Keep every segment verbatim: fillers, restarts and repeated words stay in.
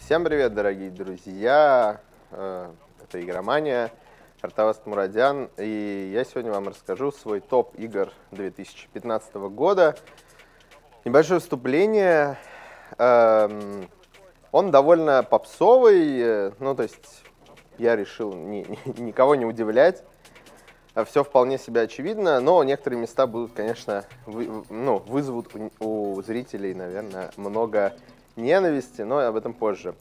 Всем привет, дорогие друзья! Это Игромания, Артаваст Мурадян, и я сегодня вам расскажу свой топ игр две тысячи пятнадцатого года. Небольшое вступление. Он довольно попсовый, ну то есть я решил ни, ни, никого не удивлять. Все вполне себе очевидно, но некоторые места будут, конечно, вы, ну, вызовут у, у зрителей, наверное, много ненависти, но об этом позже.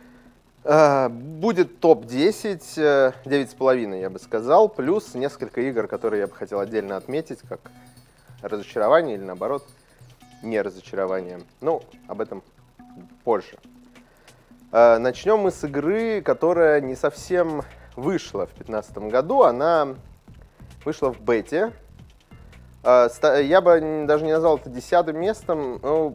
Будет топ десять, девять с половиной, я бы сказал, плюс несколько игр, которые я бы хотел отдельно отметить, как разочарование или, наоборот, не разочарование. Ну, об этом позже. Начнем мы с игры, которая не совсем вышла в две тысячи пятнадцатом году. Она вышла в бете. Я бы даже не назвал это десятым местом, ну,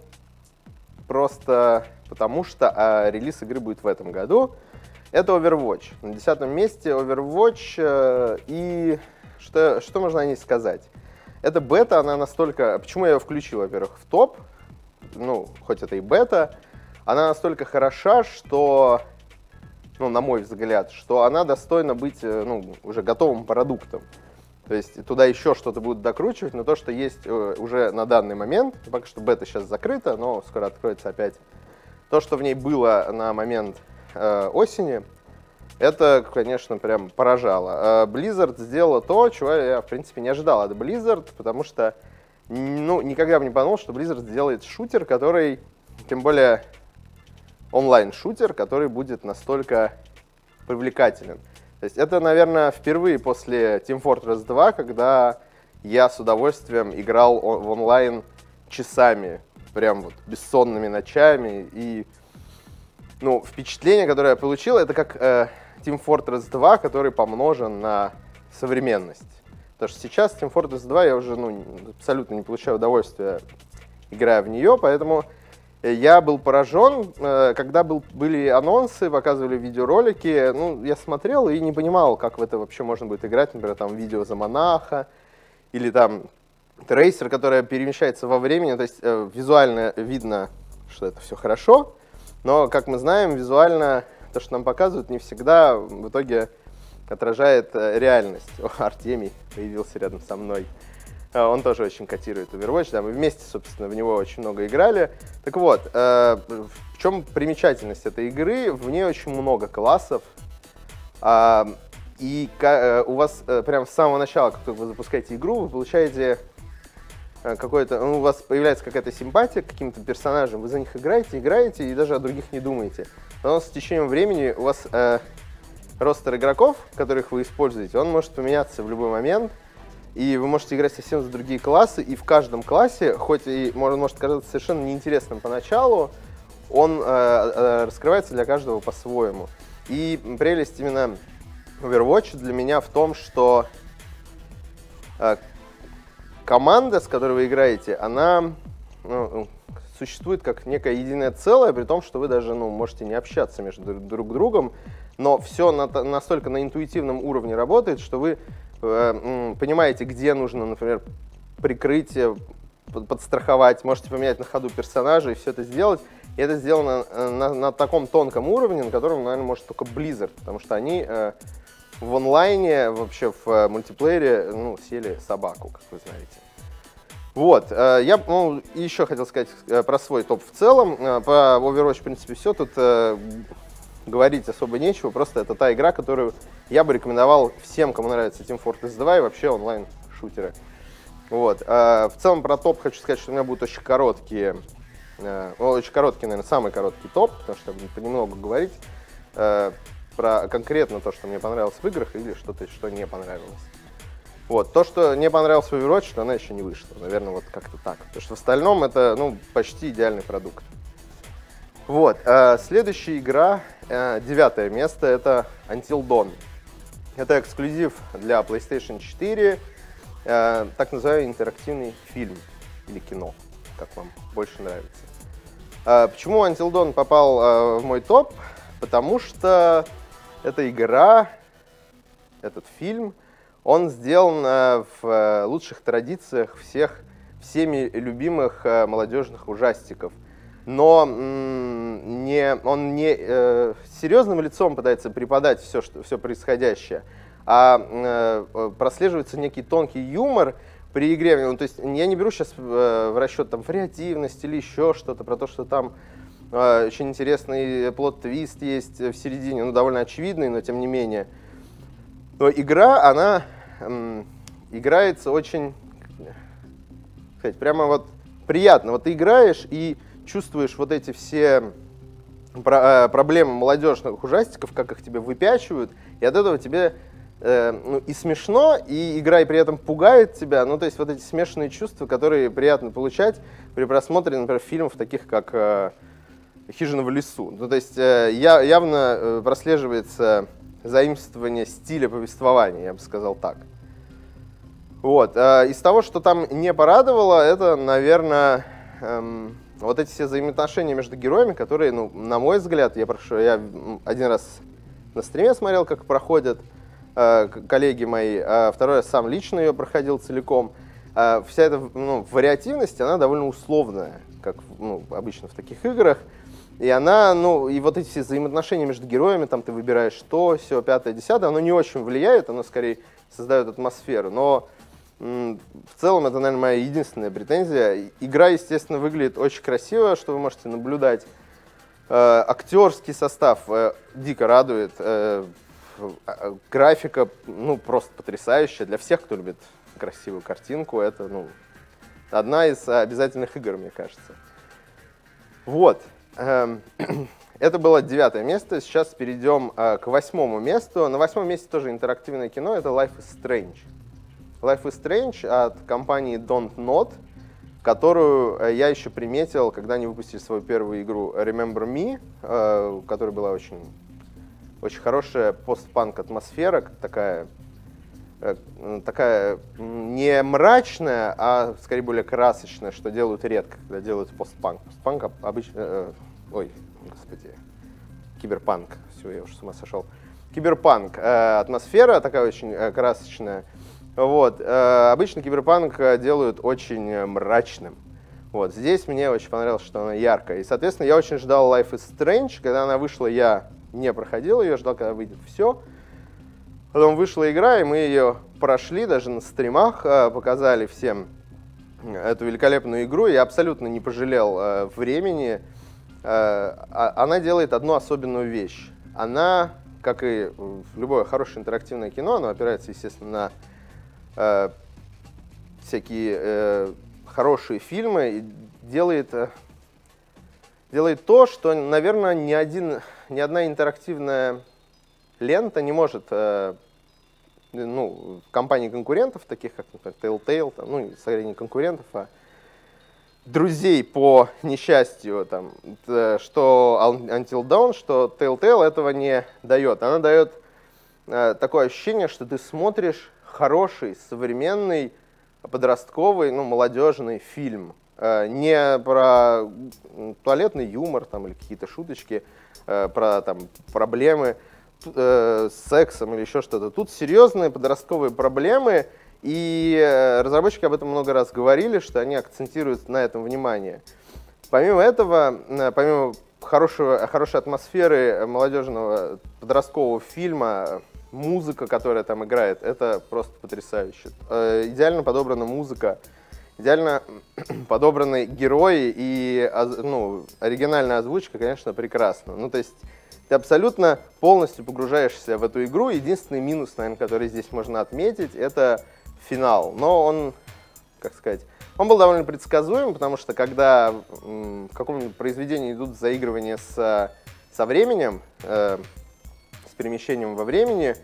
просто потому что а, релиз игры будет в этом году. Это Overwatch. На десятом месте Overwatch. Э, и что, что можно о ней сказать? Эта бета, она настолько... Почему я ее включил, во-первых, в топ? Ну, хоть это и бета. Она настолько хороша, что, ну, на мой взгляд, что она достойна быть, ну, уже готовым продуктом. То есть туда еще что-то будут докручивать, но то, что есть уже на данный момент, пока что бета сейчас закрыта, но скоро откроется опять. То, что в ней было на момент э, осени, это, конечно, прям поражало. Blizzard сделала то, чего я, в принципе, не ожидал от Blizzard, потому что, ну, никогда бы не подумал, что Blizzard сделает шутер, который, тем более онлайн-шутер, который будет настолько привлекателен. То есть это, наверное, впервые после Team Fortress два, когда я с удовольствием играл в онлайн часами, прям вот бессонными ночами. И, ну, впечатление, которое я получил, это как э, Team Fortress два, который помножен на современность. Потому что сейчас Team Fortress два я уже, ну, абсолютно не получаю удовольствия, играя в нее, поэтому я был поражен, когда был, были анонсы, показывали видеоролики, ну, я смотрел и не понимал, как в это вообще можно будет играть, например, там видео за монаха, или там трейсер, который перемещается во времени, то есть э, визуально видно, что это все хорошо, но, как мы знаем, визуально то, что нам показывают, не всегда в итоге отражает э, реальность. О, Артемий появился рядом со мной. Он тоже очень котирует Overwatch, да, мы вместе, собственно, в него очень много играли. Так вот, э, в чем примечательность этой игры? В ней очень много классов, э, и э, у вас э, прямо с самого начала, как только вы запускаете игру, вы получаете э, какой-то, ну, у вас появляется какая-то симпатия к каким-то персонажам, вы за них играете, играете и даже о других не думаете. Но с течением времени у вас э, ростер игроков, которых вы используете, он может поменяться в любой момент. И вы можете играть совсем за другие классы, и в каждом классе, хоть и он может казаться совершенно неинтересным поначалу, он э, э, раскрывается для каждого по-своему. И прелесть именно Overwatch для меня в том, что э, команда, с которой вы играете, она ну, существует как некое единое целое, при том, что вы даже ну, можете не общаться между друг другом, но все на, настолько на интуитивном уровне работает, что вы понимаете, где нужно, например, прикрыть, подстраховать, можете поменять на ходу персонажа и все это сделать. И это сделано на, на таком тонком уровне, на котором, наверное, может только Blizzard, потому что они э, в онлайне, вообще в э, мультиплеере, ну, съели собаку, как вы знаете. Вот, э, я ну, еще хотел сказать э, про свой топ в целом. Э, по Overwatch, в принципе, все. Тут э, говорить особо нечего, просто это та игра, которую я бы рекомендовал всем, кому нравится Team Fortress два и вообще онлайн-шутеры. Вот. А в целом про топ хочу сказать, что у меня будут очень короткие, э, очень короткий, наверное, самый короткий топ, потому что я буду понемногу говорить э, про конкретно то, что мне понравилось в играх или что-то, что не понравилось. Вот. То, что не понравилось в Overwatch, что она еще не вышла. Наверное, вот как-то так. Потому что в остальном это ну, почти идеальный продукт. Вот, э, следующая игра, э, девятое место, это Until Dawn. Это эксклюзив для PlayStation четыре, э, так называемый интерактивный фильм или кино, как вам больше нравится. Э, почему Until Dawn попал э, в мой топ? Потому что эта игра, этот фильм, он сделан э, в э, лучших традициях всех, всеми любимых э, молодежных ужастиков. но не, он не э, серьезным лицом пытается преподать все, что, все происходящее, а э, прослеживается некий тонкий юмор при игре. Ну, то есть я не беру сейчас э, в расчет там, вариативность или еще что-то, про то, что там э, очень интересный плот-твист есть в середине, ну, довольно очевидный, но тем не менее. Но игра, она э, играется очень, сказать, прямо вот приятно. Вот ты играешь и чувствуешь вот эти все про, э, проблемы молодежных ужастиков, как их тебе выпячивают, и от этого тебе э, ну, и смешно, и игра и при этом пугает тебя. Ну, то есть вот эти смешанные чувства, которые приятно получать при просмотре, например, фильмов таких, как э, «Хижина в лесу». Ну, то есть э, я, явно э, прослеживается заимствование стиля повествования, я бы сказал так. Вот. Э, из того, что там не порадовало, это, наверное, эм, вот эти все взаимоотношения между героями, которые, ну, на мой взгляд, я прошу, я один раз на стриме смотрел, как проходят э, коллеги мои, а второй раз сам лично ее проходил целиком. Э, вся эта, ну, вариативность, она довольно условная, как, ну, обычно в таких играх. И она, ну, и вот эти все взаимоотношения между героями, там ты выбираешь то, все, пятое, десятое, оно не очень влияет, оно скорее создает атмосферу. Но в целом, это, наверное, моя единственная претензия. Игра, естественно, выглядит очень красиво, что вы можете наблюдать. Э, актерский состав э, дико радует. Э, э, графика, ну, просто потрясающая. Для всех, кто любит красивую картинку, это, ну, одна из обязательных игр, мне кажется. Вот. Э, это было девятое место. Сейчас перейдем э, к восьмому месту. На восьмом месте тоже интерактивное кино. Это Life is Strange. Life is Strange от компании Don't Nod, которую я еще приметил, когда они выпустили свою первую игру Remember Me, у которой была очень, очень хорошая постпанк атмосфера, такая, такая не мрачная, а скорее более красочная, что делают редко, когда делают постпанк. Постпанк обычно... Ой, господи, киберпанк, все, я уже с ума сошел. Киберпанк. Атмосфера такая очень красочная. Вот. Обычно киберпанк делают очень мрачным. Вот. Здесь мне очень понравилось, что она яркая. И, соответственно, я очень ждал Life is Strange. Когда она вышла, я не проходил ее, ждал, когда выйдет все. Потом вышла игра, и мы ее прошли, даже на стримах показали всем эту великолепную игру. Я абсолютно не пожалел времени. Она делает одну особенную вещь. Она, как и любое хорошее интерактивное кино, оно опирается, естественно, на Э, всякие э, хорошие фильмы, и делает, э, делает то, что, наверное, ни, один, ни одна интерактивная лента не может, э, ну, компаний конкурентов, таких как, например, Telltale, там, ну, скорее не конкурентов, а друзей по несчастью, там, что Until Dawn, что Telltale этого не дает. Она дает э, такое ощущение, что ты смотришь хороший, современный, подростковый, ну, молодежный фильм. Э, не про туалетный юмор там, или какие-то шуточки, э, про там, проблемы э, с сексом или еще что-то. Тут серьезные подростковые проблемы, и э, разработчики об этом много раз говорили, что они акцентируют на этом внимание. Помимо этого, э, помимо хорошего, хорошей атмосферы молодежного подросткового фильма, музыка, которая там играет, это просто потрясающе. Э, идеально подобрана музыка, идеально подобраны герои, и ну, оригинальная озвучка, конечно, прекрасна. Ну, то есть ты абсолютно полностью погружаешься в эту игру. Единственный минус, наверное, который здесь можно отметить, это финал. Но он, как сказать, он был довольно предсказуем, потому что когда в каком-нибудь произведении идут заигрывания с, со временем, э, с перемещением во времени,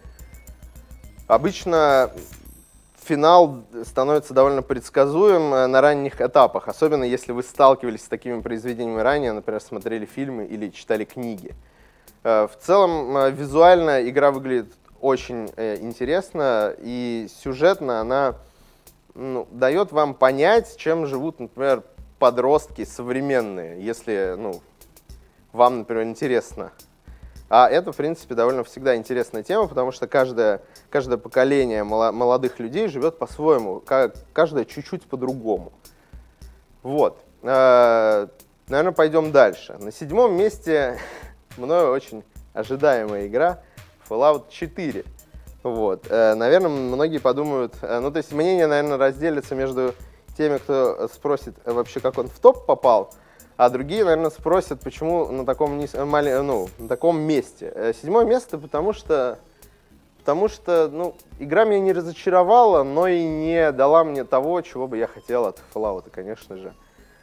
обычно финал становится довольно предсказуем на ранних этапах, особенно если вы сталкивались с такими произведениями ранее, например, смотрели фильмы или читали книги. В целом, визуально игра выглядит очень интересно, и сюжетно она, ну, дает вам понять, чем живут, например, подростки современные, если, ну, вам, например, интересно. А это, в принципе, довольно всегда интересная тема, потому что каждое, каждое поколение молодых людей живет по-своему, каждое чуть-чуть по-другому. Вот. Наверное, пойдем дальше. На седьмом месте мною очень ожидаемая игра Fallout четыре. Вот. Наверное, многие подумают... Ну, то есть мнения, наверное, разделятся между теми, кто спросит вообще, как он в топ попал, а другие, наверное, спросят, почему на таком, низ... ну, на таком месте. Седьмое место, потому что... Потому что, ну, игра меня не разочаровала, но и не дала мне того, чего бы я хотел от Fallout, конечно же.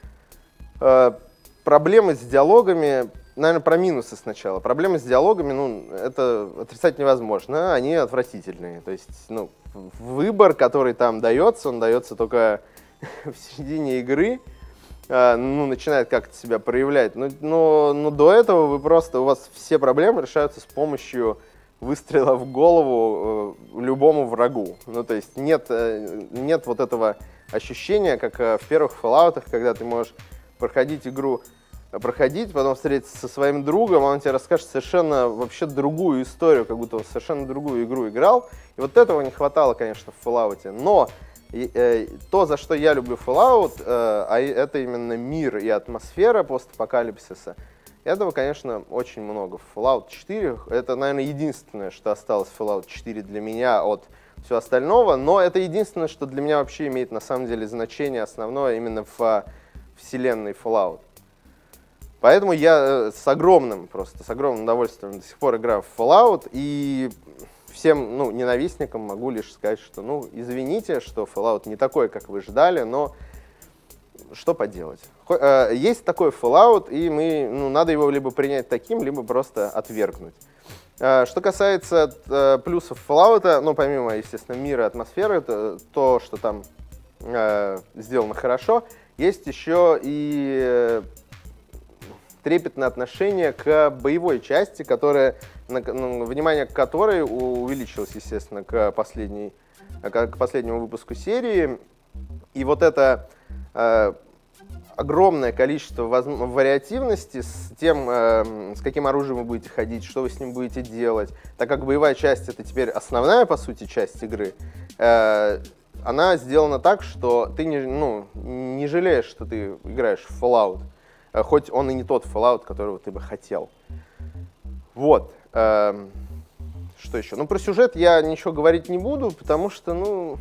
Э, проблемы с диалогами, наверное, про минусы сначала. Проблемы с диалогами, ну, это отрицать невозможно, они отвратительные. То есть, ну, выбор, который там дается, он дается только в середине игры, э, ну, начинает как-то себя проявлять. Но, но, но до этого вы просто, у вас все проблемы решаются с помощью выстрела в голову э, любому врагу. Ну, то есть нет, э, нет вот этого ощущения, как э, в первых Fallout'ах, когда ты можешь проходить игру, проходить, потом встретиться со своим другом, он тебе расскажет совершенно вообще другую историю, как будто он совершенно другую игру играл. И вот этого не хватало, конечно, в Fallout'е. Но э, то, за что я люблю Fallout, э, а это именно мир и атмосфера постапокалипсиса, этого, конечно, очень много. Fallout четыре — это, наверное, единственное, что осталось в Fallout четыре для меня от всего остального, но это единственное, что для меня вообще имеет на самом деле значение основное именно в вселенной Fallout. Поэтому я с огромным, просто с огромным удовольствием до сих пор играю в Fallout, и всем, ну, ненавистникам могу лишь сказать, что, ну, извините, что Fallout не такой, как вы ждали, но что поделать. Есть такой Fallout, и мы, ну, надо его либо принять таким, либо просто отвергнуть. Что касается плюсов Fallout, ну, помимо, естественно, мира и атмосферы, то, то, что там э, сделано хорошо, есть еще и трепетное отношение к боевой части, которая, ну, внимание к которой увеличилось, естественно, к, последней, к последнему выпуску серии. И вот это э, огромное количество вариативности с тем, э, с каким оружием вы будете ходить, что вы с ним будете делать, так как боевая часть — это теперь основная, по сути, часть игры, э, она сделана так, что ты не, ну, не жалеешь, что ты играешь в Fallout, э, хоть он и не тот Fallout, которого ты бы хотел. Вот. Э, что еще? Ну, про сюжет я ничего говорить не буду, потому что, ну...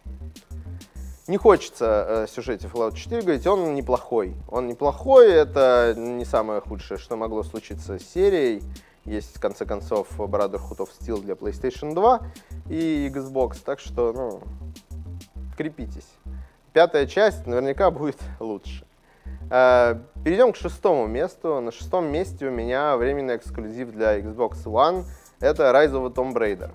Не хочется о сюжете Fallout четыре говорить, он неплохой. Он неплохой, это не самое худшее, что могло случиться с серией. Есть, в конце концов, Brotherhood of Steel для PlayStation два и Xbox, так что, ну, крепитесь. Пятая часть наверняка будет лучше. Перейдем к шестому месту. На шестом месте у меня временный эксклюзив для Xbox One. Это Rise of the Tomb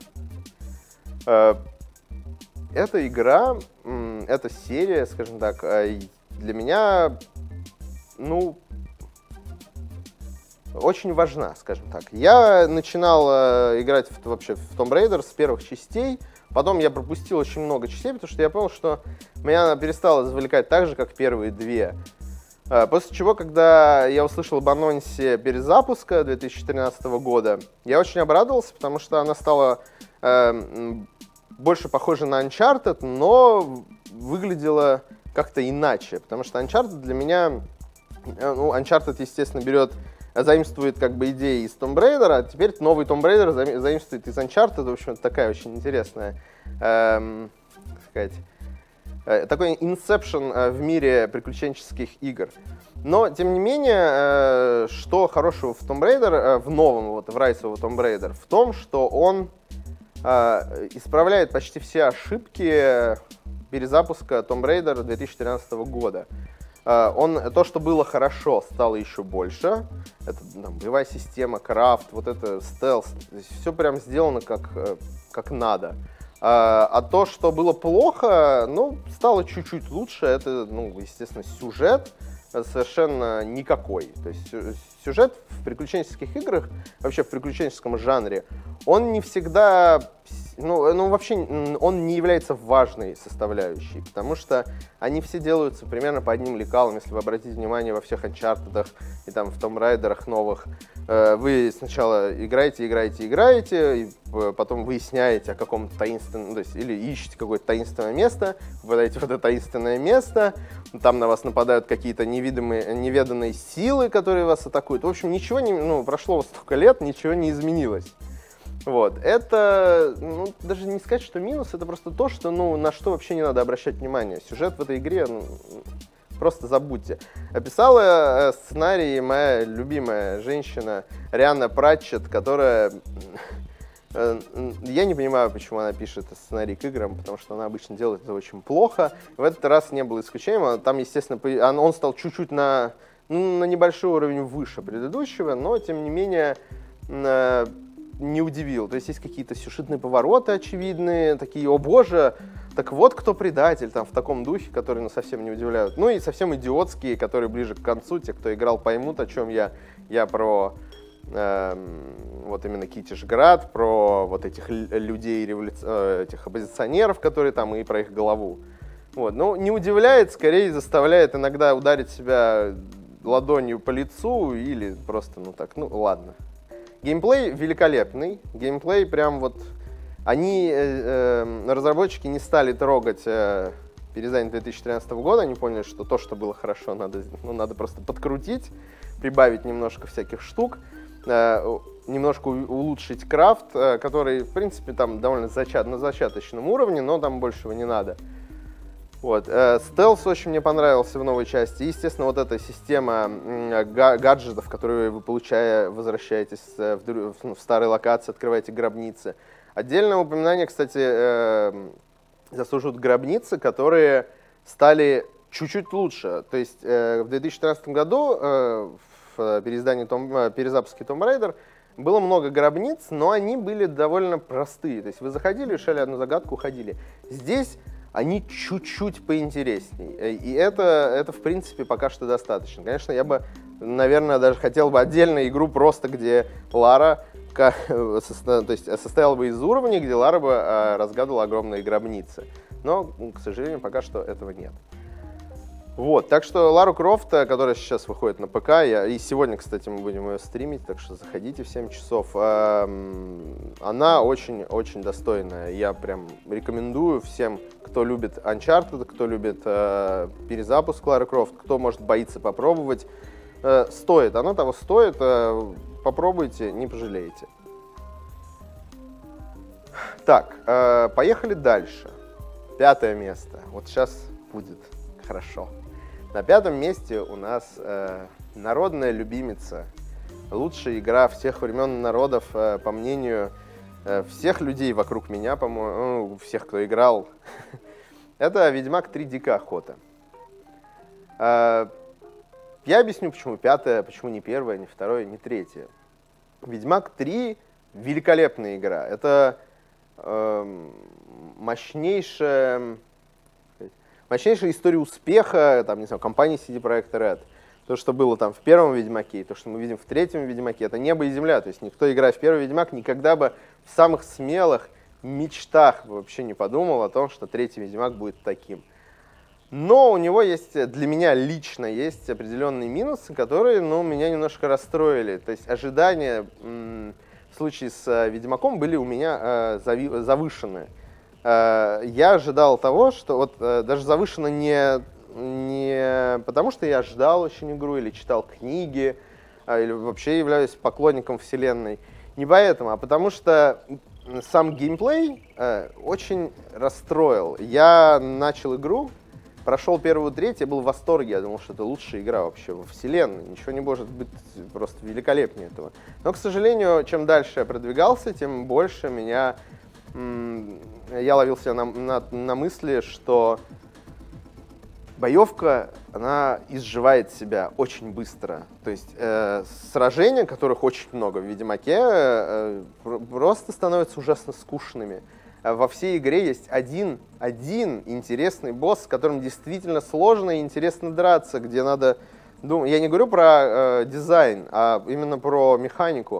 Raider. Эта игра, эта серия, скажем так, для меня, ну, очень важна, скажем так. Я начинал играть в, вообще в Tomb Raider с первых частей, потом я пропустил очень много частей, потому что я понял, что меня она перестала завлекать так же, как первые две. После чего, когда я услышал об анонсе перезапуска две тысячи тринадцатого года, я очень обрадовался, потому что она стала э, больше похожа на Uncharted, но выглядела как-то иначе, потому что Uncharted для меня, ну, Uncharted, естественно, берет, заимствует как бы идеи из Tomb Raider, а теперь новый Tomb Raider заимствует из Uncharted. В общем, это такая очень интересная, эм, как сказать, э, такой инсепшн в мире приключенческих игр. Но, тем не менее, э, что хорошего в Tomb Raider, э, в новом, вот, в Rise of Tomb Raider, в том, что он э, исправляет почти все ошибки перезапуска Tomb Raider две тысячи тринадцатого года. Он, то, что было хорошо, стало еще больше. Это там, боевая система, крафт, вот это стелс. Все прям сделано как, как надо. А, а то, что было плохо, ну, стало чуть-чуть лучше. Это, ну, естественно, сюжет совершенно никакой. То есть сюжет в приключенческих играх, вообще в приключенческом жанре, он не всегда ну, ну, вообще он не является важной составляющей, потому что они все делаются примерно по одним лекалам. Если вы обратите внимание, во всех Uncharted и там в Tomb Raider новых, э, вы сначала играете, играете, играете, и потом выясняете о каком-то таинственном, ну, то есть, или ищете какое-то таинственное место, попадаете в это таинственное место, там на вас нападают какие-то невидимые, неведанные силы, которые вас атакуют. В общем, ничего не, ну, прошло столько лет, ничего не изменилось. Вот, это, ну, даже не сказать, что минус, это просто то, что, ну, на что вообще не надо обращать внимание. Сюжет в этой игре, ну, просто забудьте. Описала сценарий моя любимая женщина Рианна Пратчетт, которая... Я не понимаю, почему она пишет сценарий к играм, потому что она обычно делает это очень плохо. В этот раз не было исключением. Там, естественно, он стал чуть-чуть на, ну, на небольшой уровень выше предыдущего, но, тем не менее... не удивил. То есть есть какие-то сюжетные повороты очевидные, такие, о боже, так вот кто предатель, там в таком духе, которые ну, совсем не удивляют. Ну и совсем идиотские, которые ближе к концу, те, кто играл, поймут, о чем я. Я про э, вот именно Китежград, про вот этих людей, революци... этих оппозиционеров, которые там, и про их голову. Вот. Ну, не удивляет, скорее заставляет иногда ударить себя ладонью по лицу или просто, ну так, ну ладно. Геймплей великолепный, геймплей прям вот, они, э, э, разработчики не стали трогать э, переиздание две тысячи тринадцатого года, они поняли, что то, что было хорошо, надо, ну, надо просто подкрутить, прибавить немножко всяких штук, э, немножко улучшить крафт, э, который, в принципе, там довольно зачат, на зачаточном уровне, но там большего не надо. Вот. Стелс очень мне понравился в новой части. И, естественно, вот эта система гаджетов, которые вы, получая, возвращаетесь в, в старые локации, открываете гробницы. Отдельное упоминание, кстати, заслуживают гробницы, которые стали чуть-чуть лучше. То есть в две тысячи тринадцатом году в переиздании Том, перезапуске Tomb Raider было много гробниц, но они были довольно простые. То есть вы заходили, решали одну загадку, уходили. Здесь они чуть-чуть поинтереснее. И это, это, в принципе, пока что достаточно. Конечно, я бы, наверное, даже хотел бы отдельную игру просто, где Лара, то есть состояла бы из уровней, где Лара бы разгадывала огромные гробницы. Но, к сожалению, пока что этого нет. Вот, так что Лару Крофт, которая сейчас выходит на ПК, я, и сегодня, кстати, мы будем ее стримить, так что заходите в семь часов. Э, она очень-очень достойная. Я прям рекомендую всем, кто любит Uncharted, кто любит э, перезапуск Лары Крофт, кто, может, боится попробовать. Э, стоит, она того стоит. Э, попробуйте, не пожалеете. Так, э, поехали дальше. Пятое место. Вот сейчас будет хорошо. На пятом месте у нас э, народная любимица, лучшая игра всех времен и народов, э, по мнению э, всех людей вокруг меня, по-моему, ну, всех, кто играл. Это Ведьмак три Дикая охота. Э, я объясню, почему пятое, почему не первое, не второе, не третье. Ведьмак три великолепная игра. Это э, мощнейшая... Мощнейшая история успеха, там, не знаю, компании си ди Projekt Red. То, что было там в первом Ведьмаке, и то, что мы видим в третьем Ведьмаке, это небо и земля. То есть никто, играя в первый Ведьмак, никогда бы в самых смелых мечтах вообще не подумал о том, что третий Ведьмак будет таким. Но у него есть, для меня лично, есть определенные минусы, которые, ну, меня немножко расстроили. То есть ожидания в случае с Ведьмаком были у меня завышены. Я ожидал того, что вот даже завышено не, не потому, что я ждал очень игру или читал книги, или вообще являюсь поклонником вселенной, не поэтому, а потому что сам геймплей очень расстроил. Я начал игру, прошел первую треть, я был в восторге, я думал, что это лучшая игра вообще во вселенной, ничего не может быть просто великолепнее этого. Но, к сожалению, чем дальше я продвигался, тем больше меня... Я ловил себя на, на, на мысли, что боевка, она изживает себя очень быстро. То есть э, сражения, которых очень много в Ведьмаке, э, просто становятся ужасно скучными. Во всей игре есть один, один интересный босс, с которым действительно сложно и интересно драться, где надо... Дум... Я не говорю про э, дизайн, а именно про механику.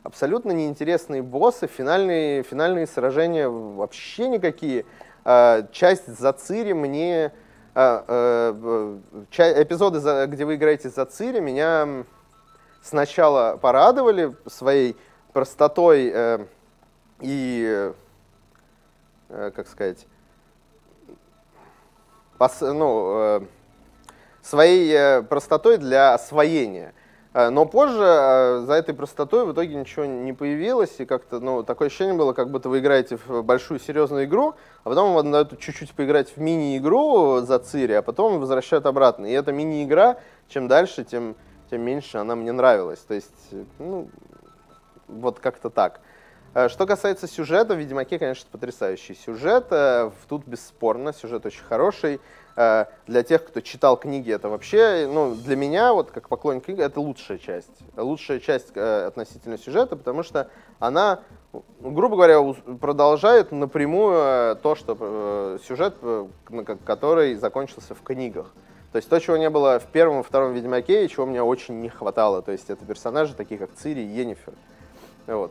абсолютно неинтересные боссы, финальные, финальные сражения вообще никакие. Часть за Цири мне... Эпизоды, где вы играете за Цири, меня сначала порадовали своей простотой и, как сказать, пос, ну, своей простотой для освоения. Но позже за этой простотой в итоге ничего не появилось, и как-то, ну, такое ощущение было, как будто вы играете в большую серьезную игру, а потом вам дают чуть-чуть поиграть в мини-игру за Цири, а потом возвращают обратно. И эта мини-игра, чем дальше, тем, тем меньше она мне нравилась. То есть, ну, вот как-то так. Что касается сюжета, в Ведьмаке, конечно, потрясающий сюжет. Тут бесспорно, сюжет очень хороший. Для тех, кто читал книги, это вообще, ну, для меня, вот как поклонник книги, это лучшая часть. Лучшая часть относительно сюжета, потому что она, грубо говоря, продолжает напрямую то, что сюжет, который закончился в книгах. То есть то, чего не было в первом и втором Ведьмаке, и чего мне очень не хватало. То есть это персонажи, такие как Цири и Йеннифер. Вот.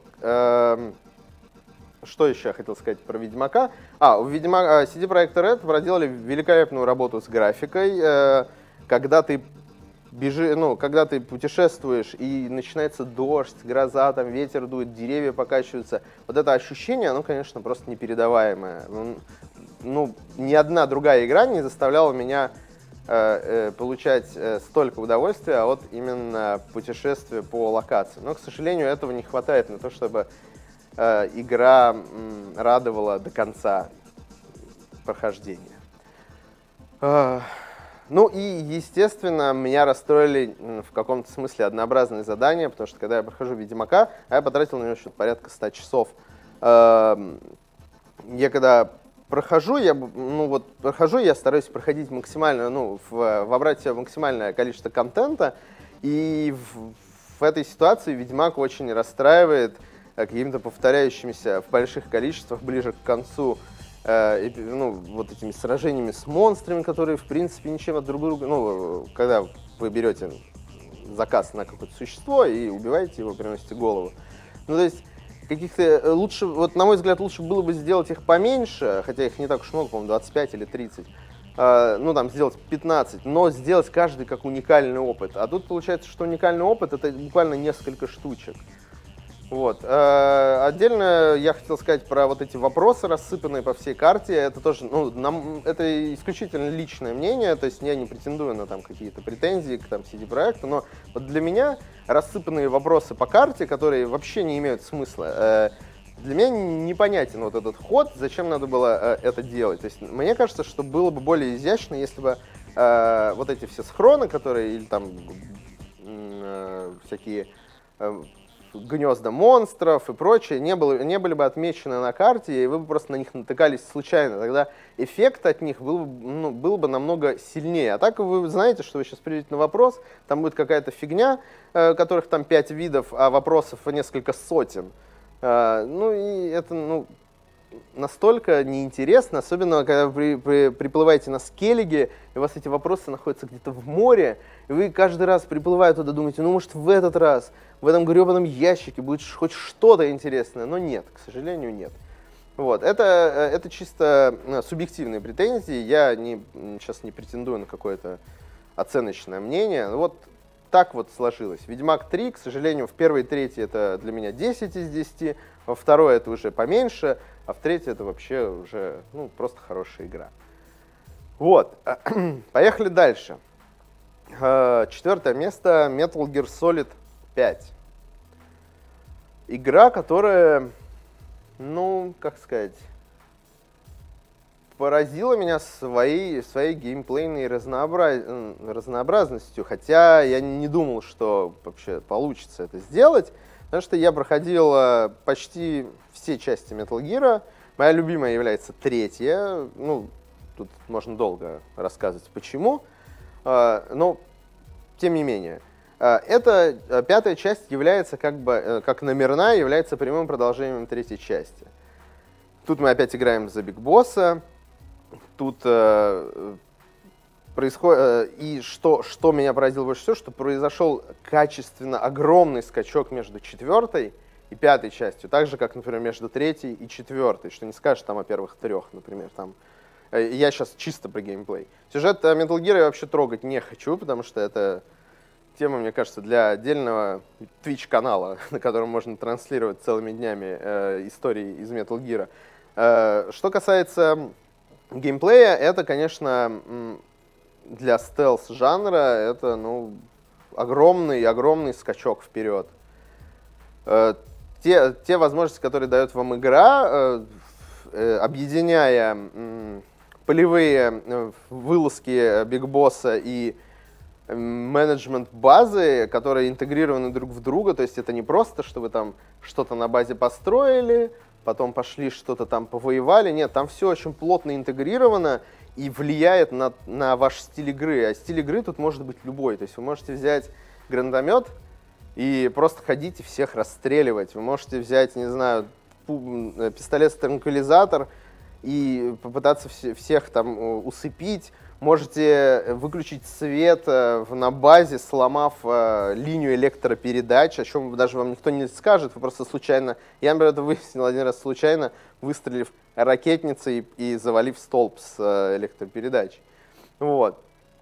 Что еще я хотел сказать про Ведьмака? А, у Ведьмака си ди Projekt Red проделали великолепную работу с графикой. Когда ты бежи, ну, когда ты путешествуешь и начинается дождь, гроза, там ветер дует, деревья покачиваются, вот это ощущение, оно, конечно, просто непередаваемое. Ну, ни одна другая игра не заставляла меня э, э, получать э, столько удовольствия от именно путешествия по локации. Но, к сожалению, этого не хватает на то, чтобы э, игра м, радовала до конца прохождения. Э, ну и, естественно, меня расстроили в каком-то смысле однообразные задания, потому что когда я прохожу Ведьмака, а я потратил на него что-то порядка ста часов. Э, я когда прохожу, я, ну вот, прохожу, я стараюсь проходить максимально, ну, в, вобрать в себя максимальное количество контента, и в, в этой ситуации Ведьмак очень расстраивает какими-то повторяющимися в больших количествах ближе к концу, э, ну, вот этими сражениями с монстрами, которые, в принципе, ничем от друг друга, ну, когда вы берете заказ на какое-то существо и убиваете его, приносите голову, ну, то есть каких-то лучше, вот на мой взгляд, лучше было бы сделать их поменьше, хотя их не так уж много, по-моему, двадцать пять или тридцать, э, ну, там, сделать пятнадцать, но сделать каждый как уникальный опыт. А тут получается, что уникальный опыт — это буквально несколько штучек. Вот. Э, отдельно я хотел сказать про вот эти вопросы, рассыпанные по всей карте. Это тоже, ну, нам, это исключительно личное мнение, то есть я не претендую на там какие-то претензии к там си ди Projekt'у, но вот для меня рассыпанные вопросы по карте, которые вообще не имеют смысла, э, для меня непонятен вот этот ход, зачем надо было э, это делать. То есть мне кажется, что было бы более изящно, если бы э, вот эти все схроны, которые, или там э, всякие э, гнезда монстров и прочее, не, было, не были бы отмечены на карте, и вы бы просто на них натыкались случайно. Тогда эффект от них был, ну, был бы намного сильнее. А так вы знаете, что вы сейчас придете на вопрос, там будет какая-то фигня, э, которых там пять видов, а вопросов несколько сотен. Э, ну и это, ну, настолько неинтересно, особенно когда вы при, при, приплываете на Скеллиге, и у вас эти вопросы находятся где-то в море, и вы каждый раз, приплывая туда, думаете, ну, может, в этот раз в этом гребаном ящике будет хоть что-то интересное, но нет, к сожалению, нет. Вот. Это, это чисто субъективные претензии, я не, сейчас не претендую на какое-то оценочное мнение, вот так вот сложилось. Ведьмак три, к сожалению, в первой трети это для меня десять из десяти, во второй это уже поменьше, а в третьей это вообще уже, ну, просто хорошая игра. Вот, поехали дальше. Четвертое место — Metal Gear Solid пять. Игра, которая, ну, как сказать, поразила меня своей, своей геймплейной разнообраз... разнообразностью, хотя я не думал, что вообще получится это сделать, потому что я проходил почти все части Metal Gear. Моя любимая является третья, ну, тут можно долго рассказывать почему, но тем не менее. Эта пятая часть является как бы, как номерная, является прямым продолжением третьей части. Тут мы опять играем за Биг Босса. Тут э, происходит, э, и что, что меня поразило больше всего, что произошел качественно огромный скачок между четвертой и пятой частью, так же, как, например, между третьей и четвертой, что не скажешь там о первых трех, например, там. Я сейчас чисто про геймплей. Сюжет Metal Gear я вообще трогать не хочу, потому что это тема, мне кажется, для отдельного Twitch-канала, на котором можно транслировать целыми днями э, истории из Metal Gear. Э, что касается геймплея, это, конечно, для стелс-жанра это, ну, огромный-огромный скачок вперед. Э, те, те возможности, которые дает вам игра, э, э, объединяя э, полевые э, вылазки Биг Босса и менеджмент базы, которые интегрированы друг в друга, то есть это не просто, что вы там что-то на базе построили, потом пошли что-то там повоевали, нет, там все очень плотно интегрировано и влияет на, на ваш стиль игры, а стиль игры тут может быть любой, то есть вы можете взять гранатомет и просто ходить и всех расстреливать, вы можете взять, не знаю, пистолет-транквилизатор и попытаться вс- всех там усыпить. Можете выключить свет на базе, сломав э, линию электропередач, о чем даже вам никто не скажет, вы просто случайно, я, например, это выяснил один раз случайно, выстрелив ракетницей и, и завалив столб с э, электропередач. Вот.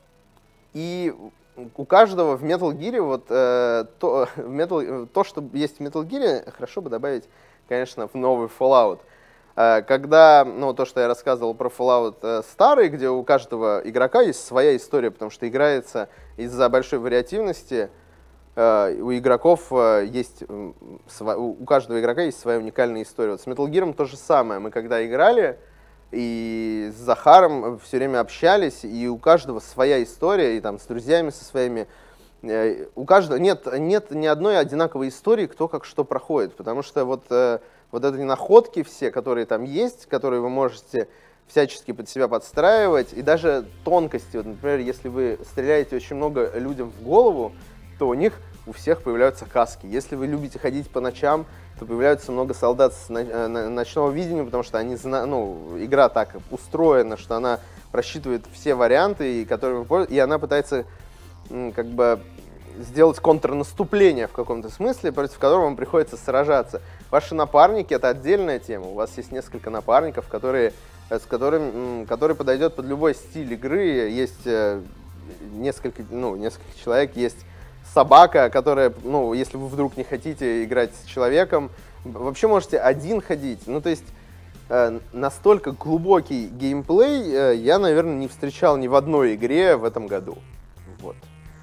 И у каждого в Metal Gear, вот, э, то, в Metal, то, что есть в Metal Gear, хорошо бы добавить, конечно, в новый Fallout. Когда, ну, то, что я рассказывал про Fallout старый, где у каждого игрока есть своя история, потому что играется из-за большой вариативности, у игроков есть, у каждого игрока есть своя уникальная история. Вот с Metal Gear то же самое. Мы когда играли, и с Захаром все время общались, и у каждого своя история, и там с друзьями со своими. У каждого нет, нет ни одной одинаковой истории, кто как что проходит, потому что вот... Вот эти находки все, которые там есть, которые вы можете всячески под себя подстраивать, и даже тонкости. Вот, например, если вы стреляете очень много людям в голову, то у них у всех появляются каски. Если вы любите ходить по ночам, то появляется много солдат с ночного видения, потому что они, ну, игра так устроена, что она просчитывает все варианты, и, которые вы, и она пытается как бы сделать контрнаступление в каком-то смысле, против которого вам приходится сражаться. Ваши напарники — это отдельная тема. У вас есть несколько напарников, которые, с которыми, который подойдет под любой стиль игры. Есть несколько, ну, несколько человек, есть собака, которая, ну, если вы вдруг не хотите играть с человеком, вообще можете один ходить. Ну, то есть настолько глубокий геймплей я, наверное, не встречал ни в одной игре в этом году. Вот.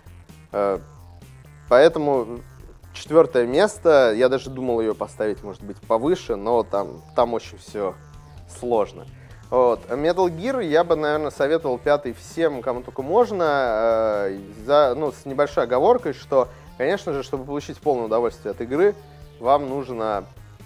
Поэтому четвертое место, я даже думал ее поставить, может быть, повыше, но там, там очень все сложно. Вот. Metal Gear я бы, наверное, советовал пятый всем, кому только можно, э, за, ну, с небольшой оговоркой, что, конечно же, чтобы получить полное удовольствие от игры, вам нужно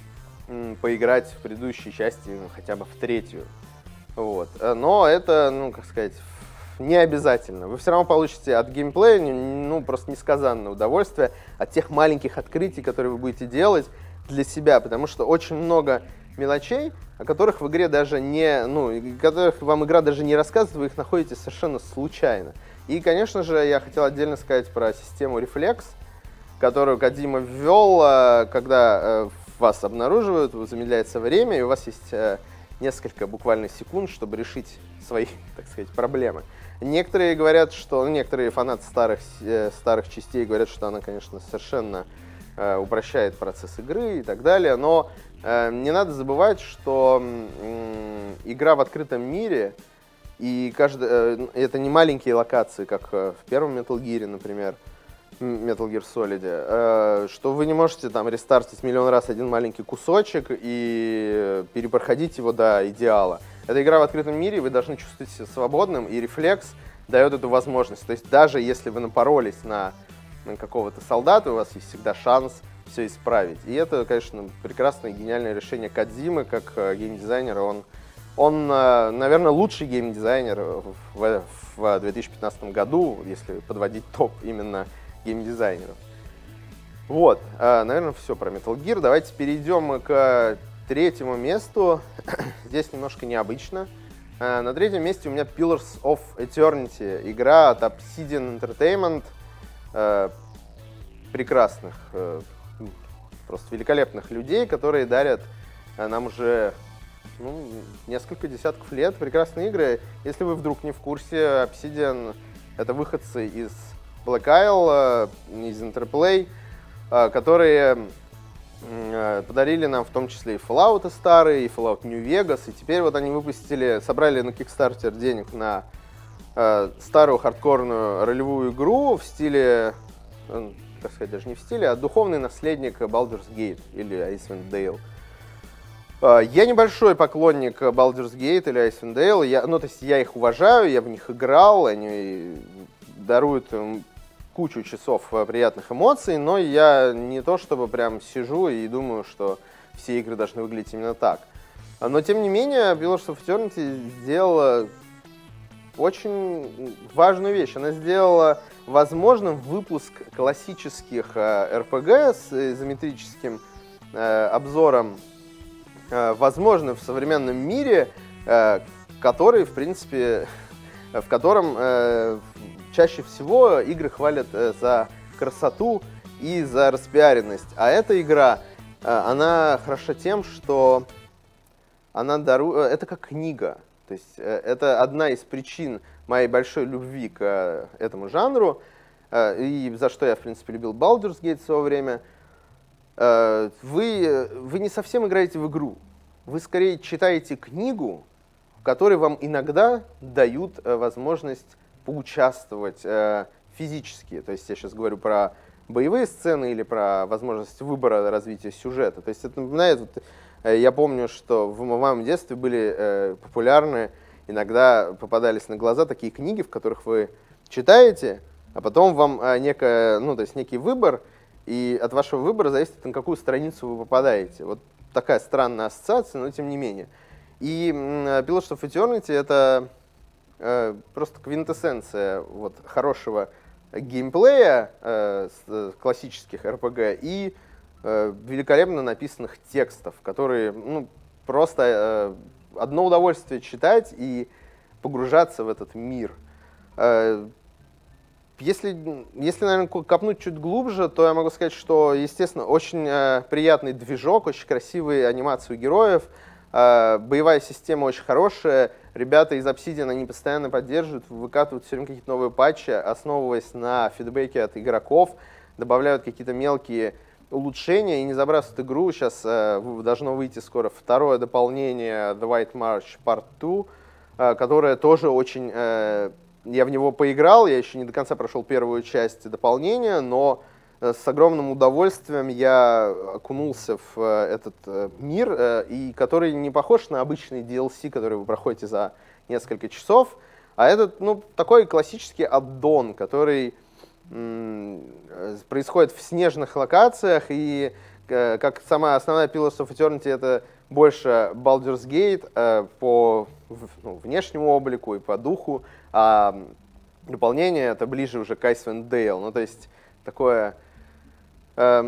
м, поиграть в предыдущей части, ну, хотя бы в третью. Вот. Но это, ну, как сказать, не обязательно. Вы все равно получите от геймплея, ну, просто несказанное удовольствие от тех маленьких открытий, которые вы будете делать для себя, потому что очень много мелочей, о которых в игре даже не, ну, которых вам игра даже не рассказывает, вы их находите совершенно случайно. И, конечно же, я хотел отдельно сказать про систему Reflex, которую Кодзима ввел, когда вас обнаруживают, замедляется время, и у вас есть несколько буквально секунд, чтобы решить свои, так сказать, проблемы. Некоторые говорят, что, ну, некоторые фанаты старых, э, старых частей говорят, что она, конечно, совершенно э, упрощает процесс игры и так далее, но э, не надо забывать, что э, игра в открытом мире, и каждый, э, это не маленькие локации, как э, в первом Metal Gear, например, Metal Gear Solid, э, что вы не можете там рестартить миллион раз один маленький кусочек и перепроходить его до идеала. Это игра в открытом мире, вы должны чувствовать себя свободным, и рефлекс дает эту возможность. То есть даже если вы напоролись на, на какого-то солдата, у вас есть всегда шанс все исправить. И это, конечно, прекрасное и гениальное решение Кодзимы как э, геймдизайнера. Он, он э, наверное, лучший геймдизайнер в, в две тысячи пятнадцатом году, если подводить топ именно геймдизайнеров. Вот, э, наверное, все про Metal Gear. Давайте перейдем к третьему месту. Здесь немножко необычно. Uh, на третьем месте у меня Pillars of Eternity, игра от Obsidian Entertainment, uh, прекрасных uh, просто великолепных людей, которые дарят нам уже ну, несколько десятков лет прекрасные игры. Если вы вдруг не в курсе, Obsidian — это выходцы из Black Isle, из Interplay, которые подарили нам в том числе и Fallout старые, и Fallout New Vegas, и теперь вот они выпустили, собрали на Kickstarter денег на э, старую хардкорную ролевую игру в стиле, э, так сказать, даже не в стиле, а духовный наследник Baldur's Gate или Icewind Dale. Э, я небольшой поклонник Baldur's Gate или Icewind Dale, я, ну то есть я их уважаю, я в них играл, они даруют кучу часов приятных эмоций, но я не то чтобы прям сижу и думаю, что все игры должны выглядеть именно так. Но тем не менее, Pillars of Eternity сделала очень важную вещь. Она сделала возможным выпуск классических эр пи джи с изометрическим э, обзором, э, возможно в современном мире, э, который, в принципе, в котором э, чаще всего игры хвалят э, за красоту и за распиаренность. А эта игра, э, она хороша тем, что она дарует... Это как книга. То есть э, это одна из причин моей большой любви к э, этому жанру, э, и за что я, в принципе, любил Baldur's Gate в свое время. Э, вы, вы не совсем играете в игру. Вы скорее читаете книгу, в которой вам иногда дают э, возможность поучаствовать э, физически. То есть я сейчас говорю про боевые сцены или про возможность выбора развития сюжета. То есть это напоминает, вот, э, я помню, что в моем детстве были э, популярны, иногда попадались на глаза такие книги, в которых вы читаете, а потом вам э, некая, ну, то есть некий выбор, и от вашего выбора зависит, на какую страницу вы попадаете. Вот такая странная ассоциация, но тем не менее. И э, Pillars of Eternity — это просто квинтэссенция вот, хорошего геймплея э, с, классических эр пи джи и э, великолепно написанных текстов, которые ну, просто э, одно удовольствие читать и погружаться в этот мир. Э, если, если, наверное, копнуть чуть глубже, то я могу сказать, что, естественно, очень э, приятный движок, очень красивые анимации героев, э, боевая система очень хорошая. Ребята из Obsidian, они постоянно поддерживают, выкатывают все время какие-то новые патчи, основываясь на фидбэке от игроков, добавляют какие-то мелкие улучшения и не забрасывают игру. Сейчас э, должно выйти скоро второе дополнение The White March Part два, э, которое тоже очень... Э, я в него поиграл, я еще не до конца прошел первую часть дополнения, но э, с огромным удовольствием я окунулся в э, этот э, мир, э, и который не похож на обычный ди эл си, который вы проходите за несколько часов, а этот ну, такой классический аддон, который м- происходит в снежных локациях, и э, как самая основная Pillars of Eternity, это больше Baldur's Gate э, по ну, внешнему облику и по духу, а дополнение это ближе уже к Icewind Dale, ну то есть такое э,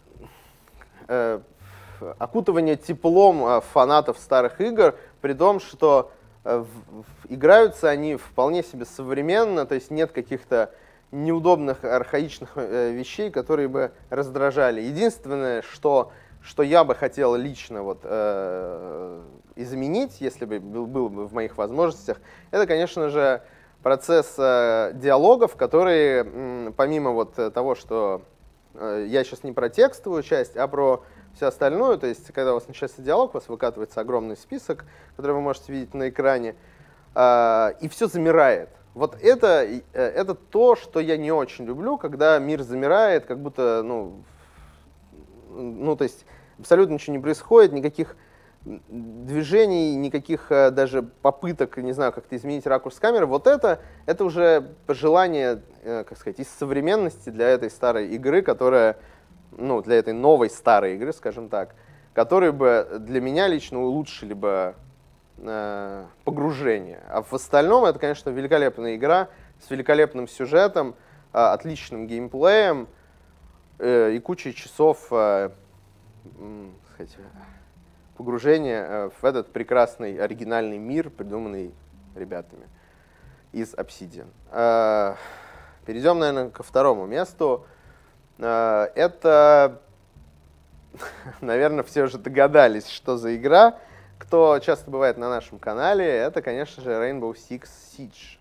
э, окутывание теплом фанатов старых игр, при том, что э, в, в, играются они вполне себе современно, то есть нет каких-то неудобных архаичных э, вещей, которые бы раздражали. Единственное, что что я бы хотел лично вот, э, изменить, если бы был, был бы в моих возможностях, это, конечно же, процесс э, диалогов, которые, м, помимо вот того, что э, я сейчас не про текстовую часть, а про все остальное, то есть, когда у вас начинается диалог, у вас выкатывается огромный список, который вы можете видеть на экране, э, и все замирает. Вот это, э, это то, что я не очень люблю, когда мир замирает, как будто, ну, ну, то есть абсолютно ничего не происходит, никаких движений, никаких даже попыток, не знаю, как-то изменить ракурс камеры. Вот это, это уже пожелание, как сказать, из современности для этой старой игры, которая, ну, для этой новой старой игры, скажем так, которые бы для меня лично улучшили бы э, погружение. А в остальном это, конечно, великолепная игра с великолепным сюжетом, э, отличным геймплеем э, и кучей часов э, сказать, погружения в этот прекрасный оригинальный мир, придуманный ребятами из Obsidian. Перейдем, наверное, ко второму месту. Это наверное, все уже догадались, что за игра. Кто часто бывает на нашем канале, это, конечно же, Rainbow Six Siege.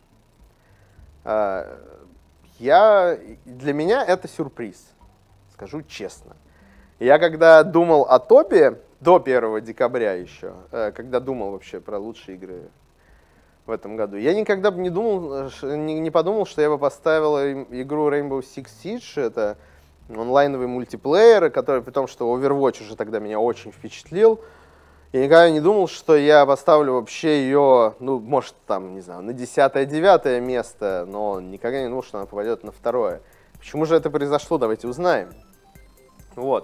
Я, для меня это сюрприз, скажу честно. Я когда думал о топе, до первого декабря еще, когда думал вообще про лучшие игры в этом году, я никогда бы не думал, не, не подумал, что я бы поставил игру Rainbow Six Siege. Это онлайновый мультиплеер, который, при том, что Overwatch уже тогда меня очень впечатлил. Я никогда не думал, что я поставлю вообще ее, ну, может, там, не знаю, на десятое-девятое место, но никогда не думал, что она попадет на второе. Почему же это произошло, давайте узнаем. Вот.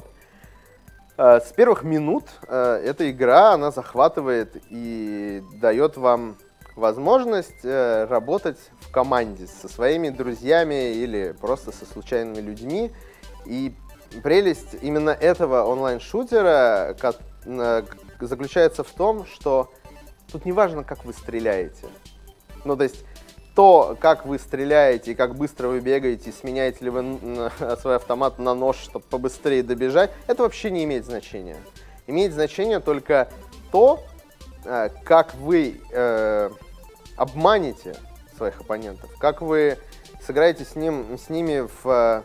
С первых минут эта игра, она захватывает и дает вам возможность работать в команде со своими друзьями или просто со случайными людьми. И прелесть именно этого онлайн-шутера заключается в том, что тут не важно, как вы стреляете. Ну, то есть то, как вы стреляете и как быстро вы бегаете, сменяете ли вы свой автомат на нож, чтобы побыстрее добежать, это вообще не имеет значения. Имеет значение только то, как вы э, обманете своих оппонентов, как вы сыграете с, ним, с ними в э,